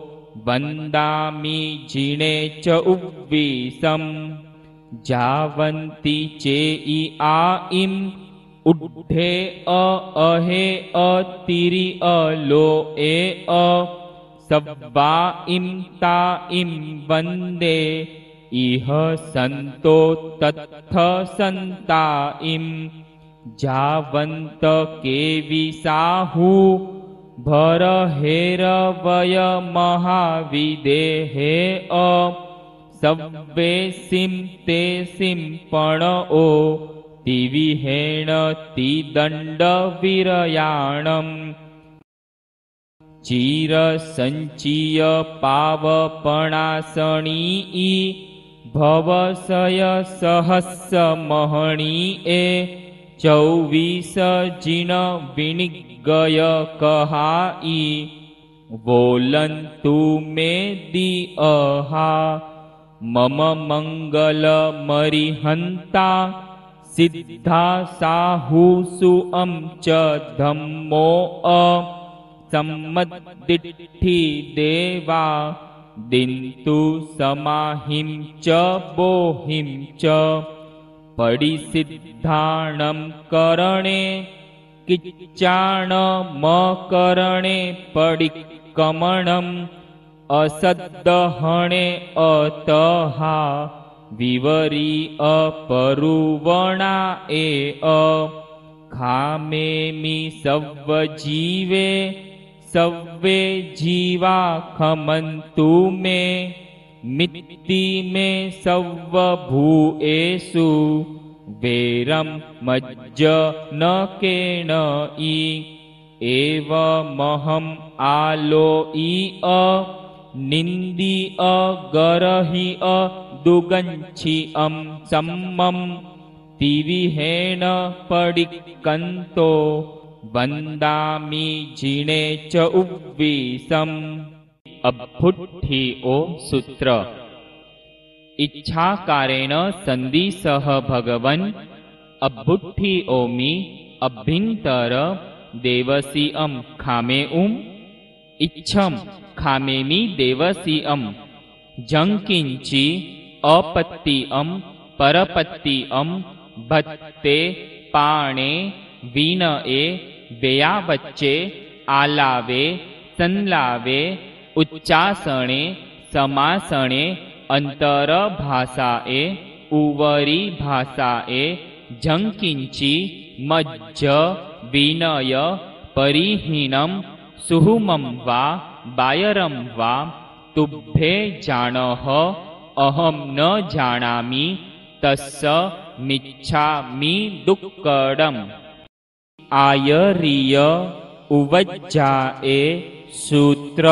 Speaker 2: वन्दामि जिणे च उव्वीसम जावन्ति चेइ आ इम उड्ढे अ अहे अतिरि अलो ए अ सब्बा इम ता इम वन्दे इह संतो तत्थ संता इम जावन्त केविसाहु भरहेरवय महाविदेहे अ सव्वे सिं ते सिं पणओ तिविहेण तिदण्ड विरयाणम् चीर संचीय पावपणासणी भवसय सहस्स महणी ए चौवीस जिन विनिगय कहाई बोलन्तु मे दि अहा मम मंगल मरिहंता सिद्धा साहुसु अं च धम्मो अ सम्मद्दिट्ठि देवा दिन्तु समाहिं च बोहिं च पडिसिद्धाणं करणे किच्चाणमकरणे पडिक्कमणम् असद्दहणे अतहा विवरी अपरुवणा ए अ खामेमि सव्वजीवे सव्वे जीवा खमन्तु मे मित्ति मे सव्वभूएषु वेरं मज्ज न केन इ एवमहम् आलोई अ निन्दी अगरहि अदुगञ्छि अं सम्मं तिविहेण पडिक्कन्तो वन्दामि जिने च उव्वीसम् अभ्युत्थिओ सूत्र इच्छाकारेण संदिसह भगवन् अभ्युत्थिओमि अभ्यन्तर देवसी अं खामेउम इच्छम खामेमि देवसी अं जंकिंची अपत्ति अं परपत्ति अं भत्ते पाणे वीनए वेयावच्चे आलावे संलावे उच्चासणे समासणे अंतर भाषाए उवरी भाषाए जंकिंची मज्ज विनय परिहीनम सुहुमं वा बायरं वा तुभ्ये जानः अहं न जानामि तस्य मिच्छामि दुक्कडम् आयरीय उवज्जाए सूत्र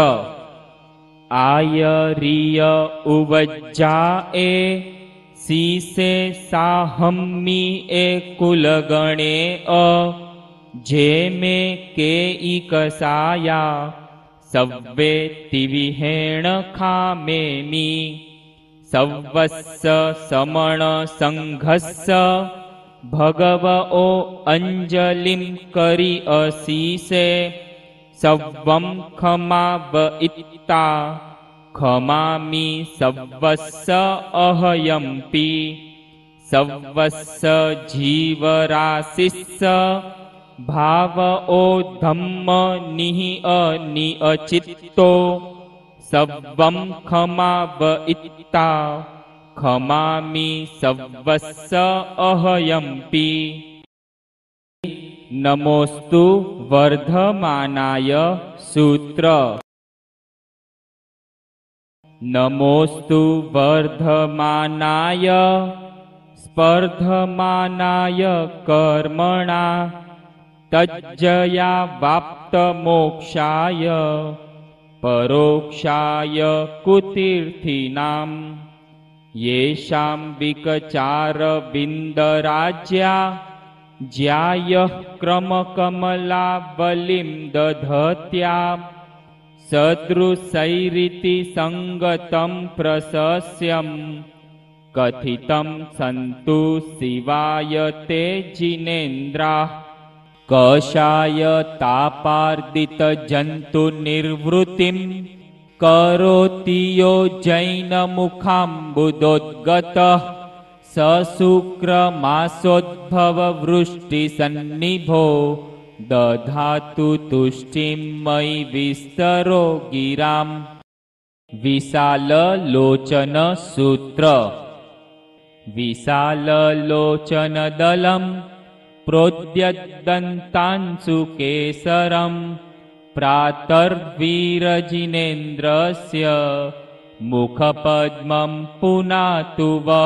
Speaker 2: आयरीय उवज्जाए सीसे साहम्मि ए कुलगणे अ जे मे के इकसाया सव्वे तिविहेण खामेमि सव्वस्य समण संघस्य भगवओ अंजलिं करि असीसे सव्वं खमाव इत्ता खमामि सव्वस्य अहयम्पि सव्वस्य जीवराशिस्य भावओ धम्म निहि अनि अचित्तो सव्वं खमाव इत्ता खमामि सव्वस्य अहयम्पि नमोस्तु वर्धमानाय सूत्र नमोस्तु वर्धमानाय स्पर्धमानाय कर्मणा तज्जया वाप्त मोक्षाय परोक्षाय कुतीर्थीनां येषां विकचार बिन्दराज्या ज्यायः क्रमकमलावलिं दधत्या सदृशैरिति संगतं प्रशस्यं कथितं सन्तु शिवाय ते जिनेन्द्राः कषाय तापार्दित जन्तु निर्वृतिं करोति यो जैनमुखाम्बुदोद्गतः सशुक्रमासोद्भव वृष्टिसन्निभो दधातु तुष्टिं मयि विस्तरो गिराम् विशाललोचन सूत्र विशाललोचनदलं प्रोद्यद्दन्तांशुकेसरं प्रातर्वीरजिनेन्द्रस्य मुखपद्मं पुनातु वः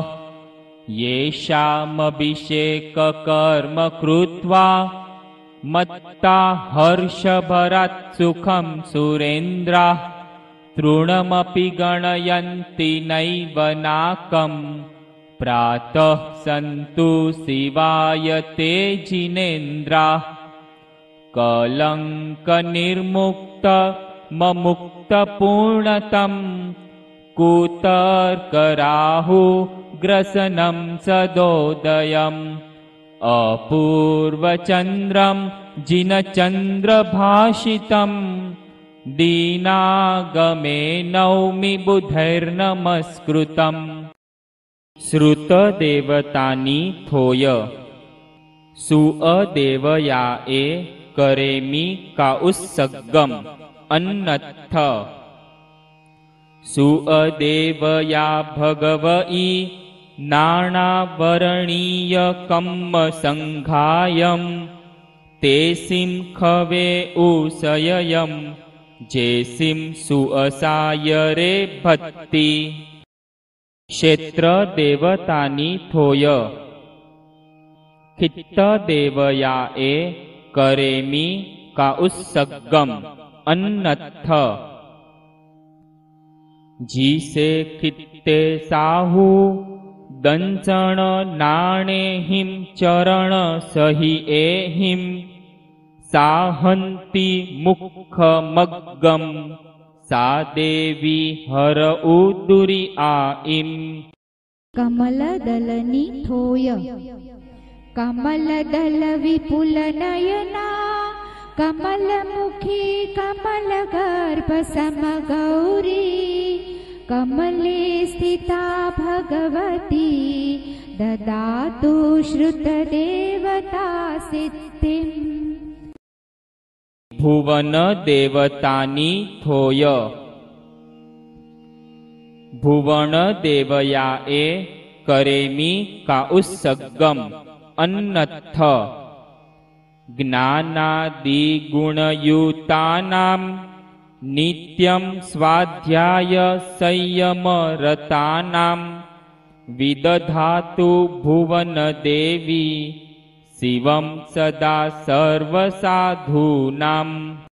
Speaker 2: येषामभिषेककर्म कृत्वा मत्ता हर्षभरात् सुखं सुरेन्द्राः तृणमपि गणयन्ति नैव नाकं प्रातः सन्तु शिवाय ते जिनेन्द्राः कलङ्कनिर्मुक्त ममुक्तपूर्णतं कुतर्कराहुग्रसनं सदोदयम् अपूर्वचन्द्रं जिनचन्द्रभाषितं दीनागमे नौमि बुधैर्नमस्कृतम् श्रुतदेवतानि थोय सुअदेवयाए करेमि काउत्सर्गम् अन्नत्थ सुअदेवया भगवई नाणावरणीयकम्मसङ्घायं तेसिं खवे उशययं जेसिं सुअसाय रे भक्ति क्षेत्रदेवतानि थोय खित्तदेवयाए करेमि काउत्सर्गम् अन्नत्थ जीसे खित्ते साहु दंचण नाणेहिं चरण सहि एहिं साहन्ति मुखमग्गं सा देवी हर उदुरी आईं
Speaker 3: कमलदलनि थोय कमलदल विपुल नयना कमलमुखी कमलगर्भ समगौरी कमले स्थिता भगवती ददातु श्रुतदेवता सिद्धिम्
Speaker 2: भुवनदेवतानि थोय भुवनदेवयाए करेमि काउत्सर्गम् अन्नत्थ ज्ञानादिगुणयुतानां नित्यं स्वाध्याय संयमरतानां विदधातु भुवनदेवी शिवं सदा सर्वसाधूनां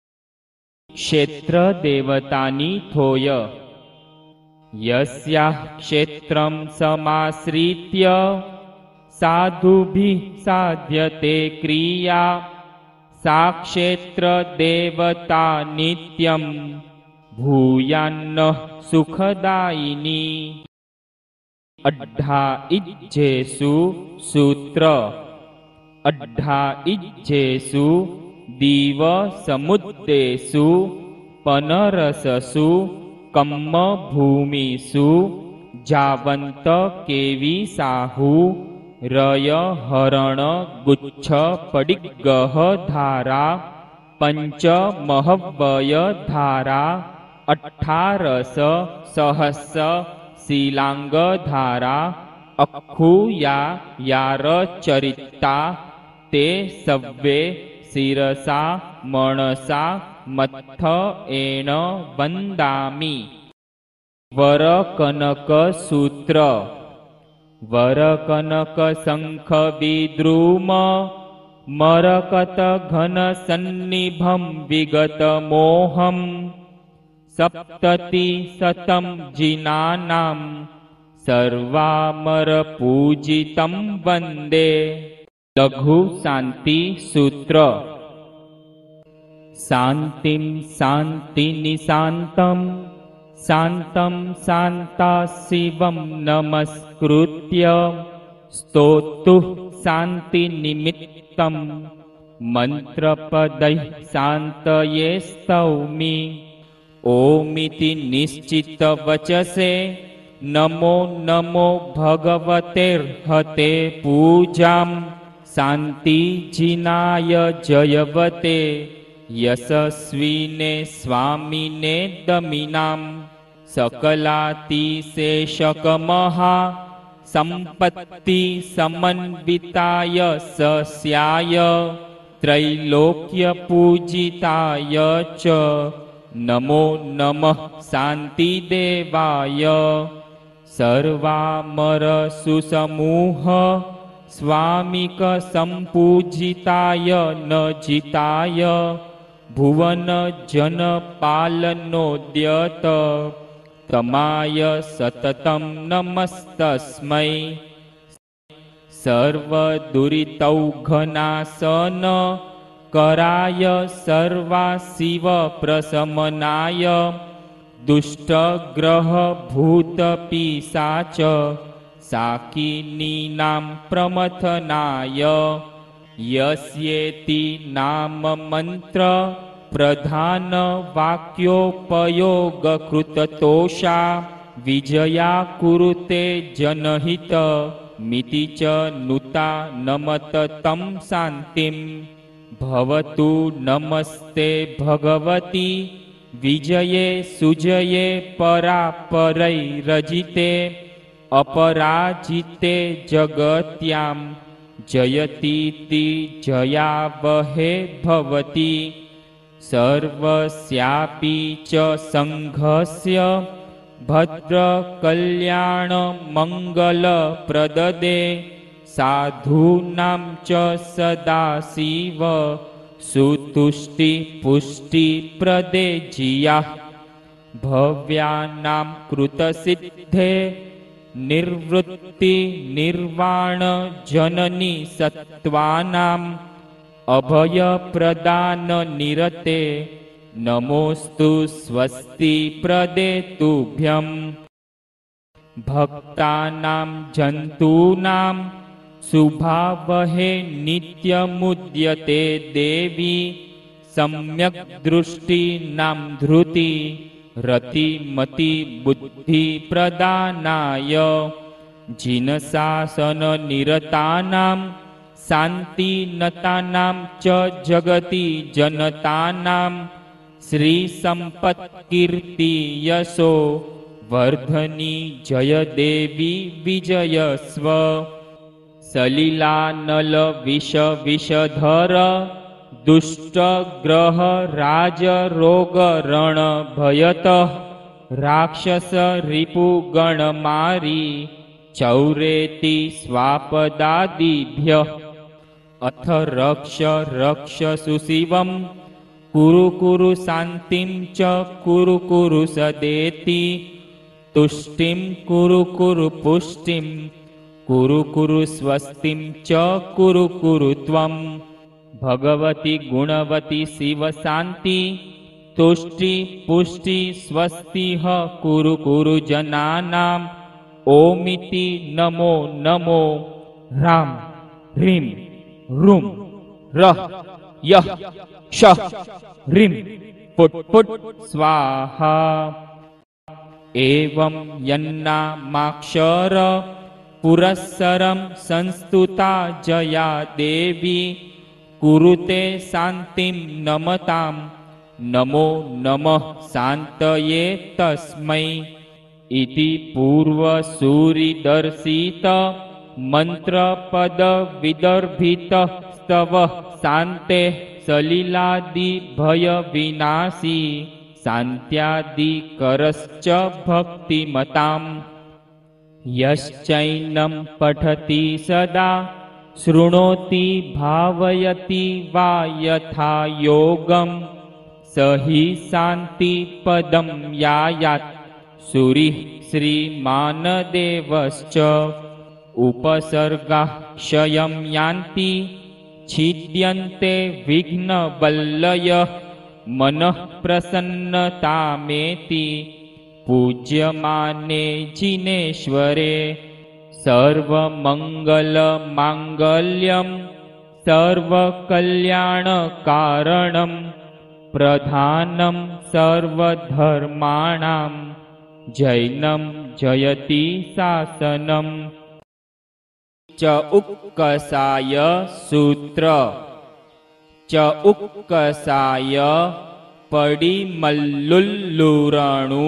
Speaker 2: क्षेत्रदेवतानि थोय यस्याः क्षेत्रं समाश्रित्य साधुभिः साध्यते क्रिया सा क्षेत्रदेवता नित्यं भूयान्नः सुखदायिनी अड्ढा इज्जेषु सूत्र अड्ढा इज्जेषु दीव समुद्देषु पनरससु कम्म भूमिषु जावंत केवी साहु रय हरण गुच्छ पडिगह धारा पंच महव्वय धारा अठारस सहस्स शीलांग धारा अखुया यार चरिता ते सव्वे शिरसा मनसा मत्थ एण वंदामि वर कनक सूत्र वर कनक शंख विद्रुम मरकत घन सन्निभं विगत मोहं सप्तति शतं जिनानां सर्वामर पूजितं वन्दे लघु शांति सूत्र शांतिं शांति निशांतं शांतं शांता शिवं नमस्कृत्य स्तोतुः शांति निमित्तं मंत्रपदैः शांतये स्तौमि ओमिति निश्चित वचसे नमो नमो भगवतेर्हते पूजां शांति जिनाय जयवते यशस्विने स्वामिने दमिनां सकलातिशेषकमहा संपत्ति समन्विताय सस्याय त्रैलोक्यपूजिताय च नमो नमः शान्तिदेवाय सर्वामर सुसमूह स्वामिक संपूजिताय न जिताय भुवन जन पालनोद्यत तमाय सततं नमस्तस्मै सर्वदुरितौघनाशन कराय सर्वाशिव प्रशमनाय दुष्टग्रह भूतपिशाच साकिनीनां प्रमथनाय यस्येति नाम मंत्र प्रधान वाक्योपयोगकृततोषा विजया कुरुते जनहित मिति च नुता नमत तं शान्तिं भवतु नमस्ते भगवती विजये सुजये परापरैरजिते अपराजिते जगत्यां जयतीति जयावहे भवति सर्वस्यापि च संघस्य भद्रकल्याण मंगलप्रददे साधूनां च सदाशिव सुतुष्टि पुष्टि प्रदे जिया भव्यानां कृतसिद्धे निर्वृत्ति निर्वाण जननी सत्त्वानां अभय प्रदान निरते नमोस्तु स्वस्ति प्रदे तुभ्यं भक्तानां जन्तूनां शुभावहे नित्यमुद्यते देवी सम्यक् दृष्टिनां धृति रतिमति बुद्धि प्रदानाय जिनशासन निरतानां शान्तिनतानां च जगति जनतानां श्री संपत्कीर्ति यशो वर्धनी जय देवी विजयस्व सलिलानल विष विषधर दुष्ट ग्रह राज रोग रण भयत राक्षस रिपु गण मारी चौरेति स्वापदादिभ्य अथ रक्ष रक्ष सुशिवं कुरु कुरु शान्तिं च कुरु कुरु सदेति तुष्टिं कुरु कुरु पुष्टिं कुरु कुरु स्वस्तिं च कुरु कुरु त्वं भगवती गुणवती शिव शांति तुष्टि पुष्टि स्वस्तिः कुरु कुरु जनानां ओमिति नमो नमो राम ह्रीं रूम रः यः शः ह्रीं पुट पुट स्वाहा एवं यन्नामाक्षर पुरस्सरं संस्तुता जया देवी कुरुते शान्तिं नमतां नमो नमः शान्तये तस्मै इति पूर्वसूरिदर्शित मंत्रपद विदर्भित स्तवः शान्ते सलिलादि भय विनाशी शान्त्यादिकरश्च भक्तिमताम् यश्चैनं पठति सदा शृणोति भावयति वा यथा योगं स हि शान्तिपदं यायात् सूरिः श्रीमानदेवश्च उपसर्गाः क्षयं यान्ति छिद्यन्ते विघ्नवल्लयः मनः प्रसन्नतामेति पूज्यमाने जिनेश्वरे सर्वमङ्गलमाङ्गल्यं सर्वकल्याणकारणं प्रधानं सर्वधर्माणां जैनं जयति शासनम् च उक्कसाय सूत्र च उक्कसाय पडिमल्लुल्लुरणु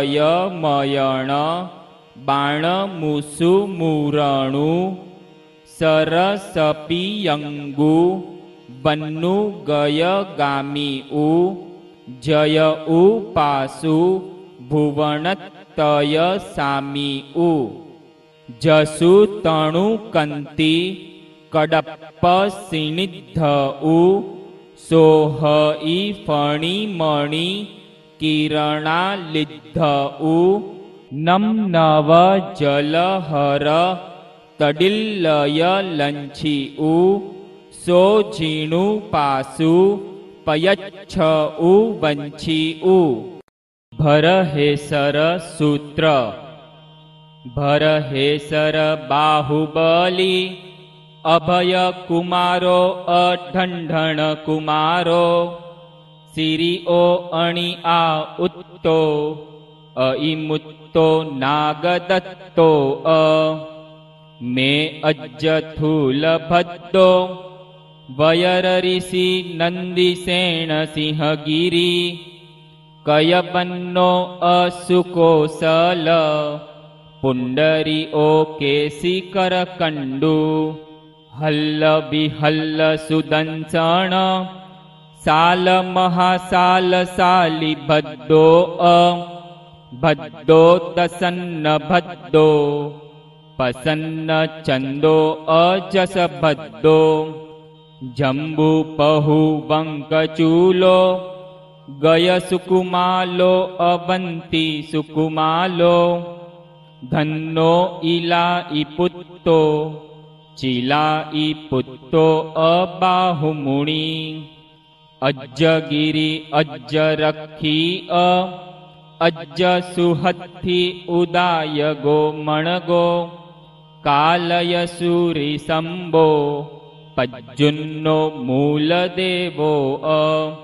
Speaker 2: दुज्जयमयण बाणमुसुमुरणु सरसपियंगु बन्नु गय गामी उ जय उ पासु भुवनतय सामी उ जसु तणु कंती कड़प्प सिनिद्ध उ सोह ई फणी मणि किरणा लिद्ध उ नम नव जलहर तडिल्लय लंची उ सो झीणु पासु पयच्छ उ वंची उ भरहेसर सूत्र भरहेसर बाहुबली अभय कुमारो अढंढण कुमारो सिरिओ अणि आ उत्तो अइमुत्तो नागदत्तो अ मे अज्जथूल भद्दो वयर ऋषि नंदिसेन सिंहगिरी कयबन्नो असुकोसल पुंडरी ओ केसिकर कंडु हल्ल बिहल्ल सुदंसण साल महासाल साली भद्दो अ भद्दो दसन्न भद्दो पसन्न चंदो अजस भद्दो जम्बू पहु वंकचूलो गय सुकुमालो अवंती सुकुमालो धन्नो इला इपुत्तो चिला इपुत्तो अबाहुमुनि अज्जगिरी अज्ज रखी अ अज्ज सुहत्थी उदाय गो मणगो कालय सूरि संबो पज्जुन्नो मूलदेवो अ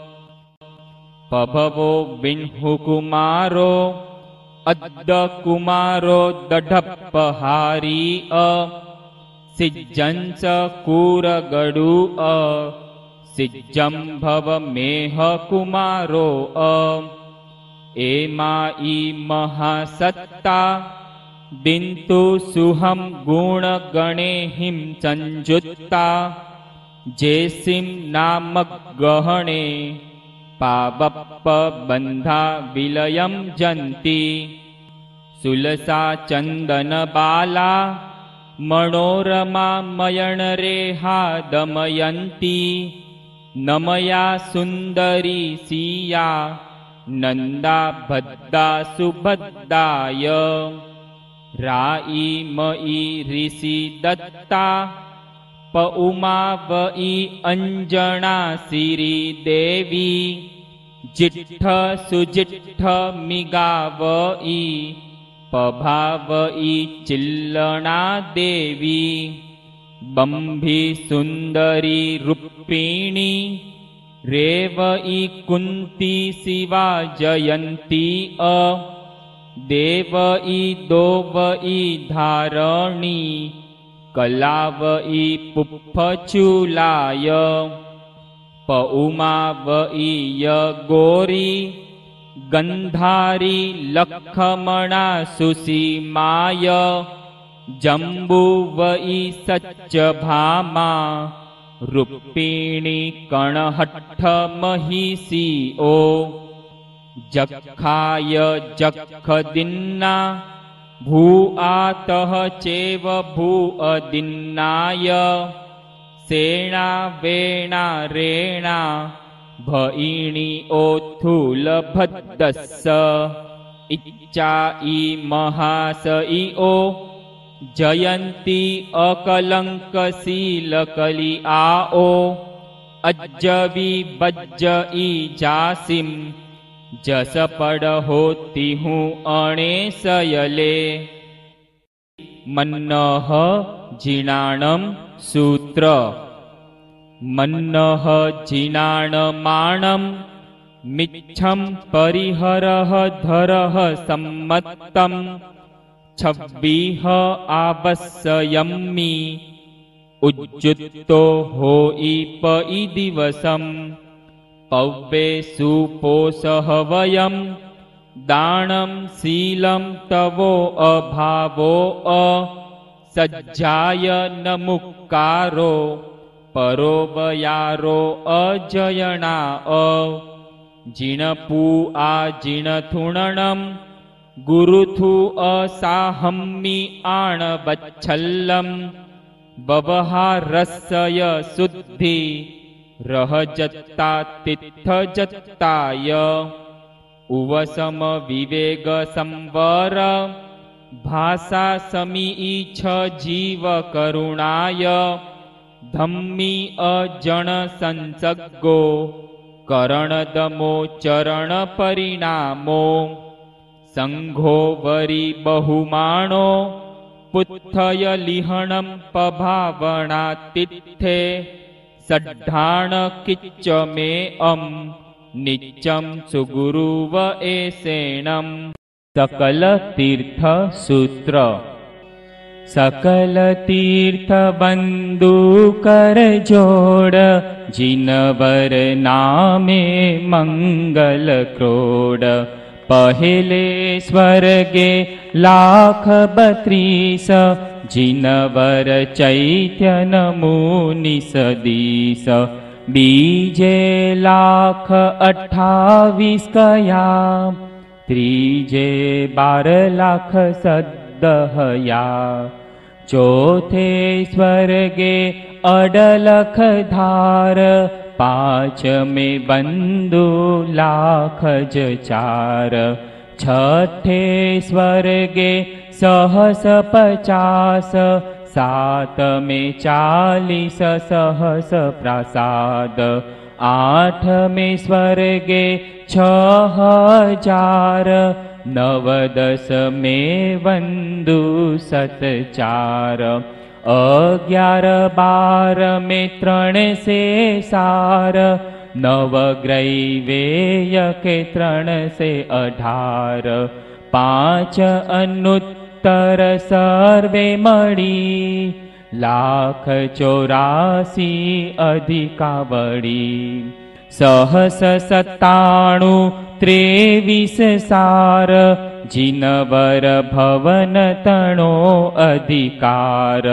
Speaker 2: पभवो विन्हुकुमारो अद्द कुमारो दढप्पहारी अ सिज्जंस कूरगडु अ सिज्जंभव मेह कुमारो अ एमा ई महासत्ता दिन्तु सुहम गुण गणे हिम संजुत्ता जेसिम नामक गहणे पावप्प बंधा विलयम जंती सुलसा चंदन बाला मनोरमा मयण रेहा दमयंती नमया सुंदरी सिया नंदा भद्दा सुभद्दाय राई मई ऋषि दत्ता पउमा वई अंजना सिरी देवी जिट्ठ सुजिट्ठ मिगावई पभावई चिल्लना देवी बंभी सुंदरी रूपिणी रेवई कुंती शिवा जयंती अ देवई दोवई धारणी कलावई पुप्फचूलाय पउमावई यगोरी गंधारी लखमणा सुसीमाय जम्बुवई सच्च भामा रूपिणी कणहट्ठ महिषी ओ जखाय जख दिन्ना भू आतः चेव भू अदिन्नाय सेना वेणा रेणा भईणी ओथुल भद्दस्स इच्चा ई महास ई ओ जयंती अकलंक शील कली आओ अज्जवी बज्ज ई जासिम जस पड़ होती हूँ अणे सयले मन्नह जिनाणम सूत्र मन्नह जिनाणमाणम मिच्छम परिहरह धरह सम्मत्तम छब्बीह आवस्यम्मि उज्जुत्तो होई पई दिवसम पव्वे सुपोषः वयं दानं शीलं तवो अभावो अ સજ્જાય ન મુક્કારો પરોબયારો અજયણા અ જીણપુ આ જીણથુણણમ ગુરુથુ અસાહમ્મી આણ વચ્છલ્લમ બવહારસ્ય શુદ્ધિ રહજત્તા તિથ્થજત્તાય ઉવસમ વિવેગ સંવર ભાષા સમી છ જીવ કરુણાય ધમ્મી અજણ સંસગ્ગો કરણદમો ચરણ પરિણામો સંઘો વરી બહુમાણો પુત્થય લિહણમ પભાવણા તિથ્થે સઢ્ઢાણ કિચ્ચ મે અમ નિચ્ચમ સુગુરુવ એસેણમ. સકલ તીર્થ સૂત્ર. સકલ તીર્થ બંદુ કર જોડ જીનવર નામે મંગલ ક્રોડ પહેલે સ્વર્ગે લાખ બત્રીસ જીનવર ચૈત્ય નમુનિ સદીસ બીજે લાખ અઠ્ઠાવીસ કયા ત્રીજે બાર લાખ સદ્દહયા ચોથે સ્વર્ગે અડલખ ધાર પાંચમે બંદુ લાખ જ ચાર છઠ્ઠે સ્વર્ગે સહસ પચાસ સાતમે ચાલીસ સહસ પ્રાસાદ આઠમે સ્વર્ગે છ હજાર નવ દસ મે વંદુ સત ચાર અગિયાર બાર મે ત્રણ સે સાર નવ ગ્રૈવેય કે ત્રણ સે અઢાર પાંચ અનુત્તર સર્વે મળી લાખ ચોરાસી અધિકાવડી સહસ સત્તાણું ત્રેવીસ સાર જીનવર ભવન તણો અધિકાર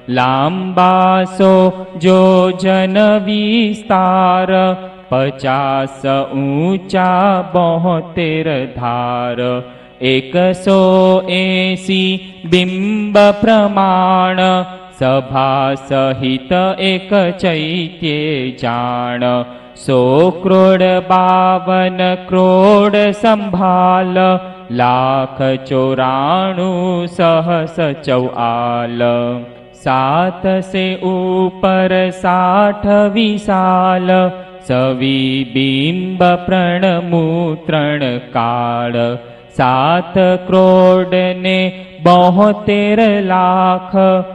Speaker 2: લાંબાસો જોજન વિસ્તાર પચાસ ઊંચા બોતેર ધાર એકસો એસી બિંબ પ્રમાણ સભા સહિત એક ચૈત્યે જાણ સો ક્રોડ બાવન ક્રોડ સંભાલ લાખ ચોરાણું સહસ ચૌઆલ સાત સે ઉપર સાઠ વિશાલ સવી બિંબ પ્રણમૂત્રણ કાળ સાત ક્રોડ ને બોતેર લાખ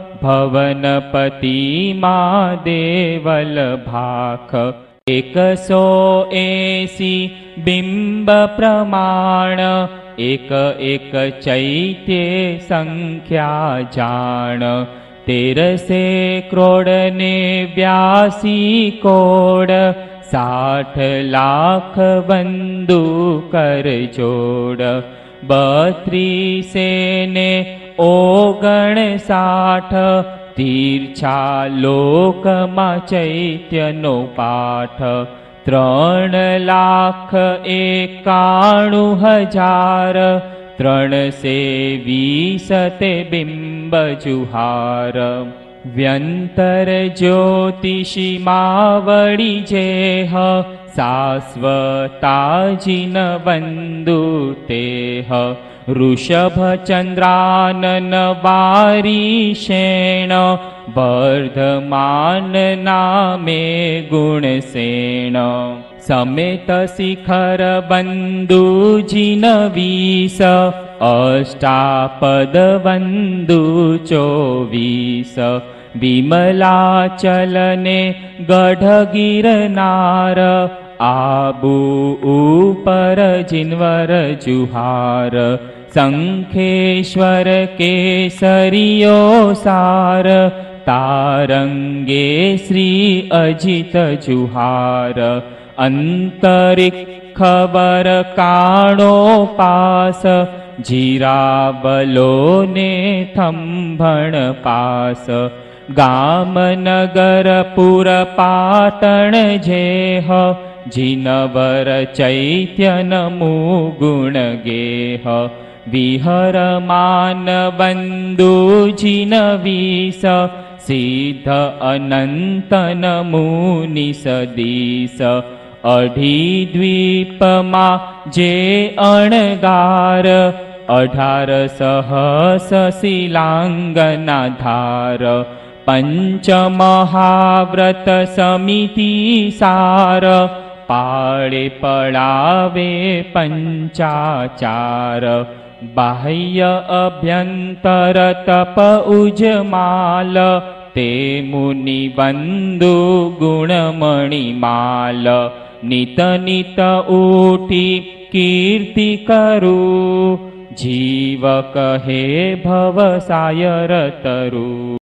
Speaker 2: ભવનપતિ મા દેવલ ભાખ એકસો એસી બિંબ પ્રમાણ એક એક ચૈત્ય સંખ્યા જાણ તેરસે ક્રોડ ને બ્યાસી કોડ સાઠ લાખ બંદુ કર જોડ બત્રીસે ને ઓગણ સાઠ તીર્છા લોકમાં ચૈત્યનો પાઠ ત્રણ લાખ એકાણું હજાર ત્રણસે વીસ તે બિંબ જુહાર વ્યંતર જ્યોતિષી માવડી જેહ શાશ્વતાજીન બંદુ તેહ ઋષભ ચંદ્રાનન વારી શેણ વર્ધમાન નામે ગુણસેણ સમેત શિખર બંદુ જીન વીસ અષ્ટાપદ બંદુ ચોવીસ વિમલાચલને ગઢ ગિરનાર આબુ ઉપર જીનવર જુહાર શંખેશ્વર કેસરીયો સાર તારંગે શ્રી અજિત જુહાર અંતરિક્ષ खबर काणो पास जीरावलो ने थंभण पास गाम नगर पुर पाटण जेह जिनवर चैत्यन मुगुण गेह विहर मान बंदु जिन वीस सिद्ध अनंतन मुनि सदीस अढी द्वीपमा जे अणगार अठार सहस शिलांगना धार पंच महाव्रत समिति सार पाळे पळावे पंचाचार बाह्य अभ्यंतर तप उजमाल ते मुनि बंधु गुणमणिमाल नित नित उठी कीर्ति करू जीव कहे भव सायर तरु।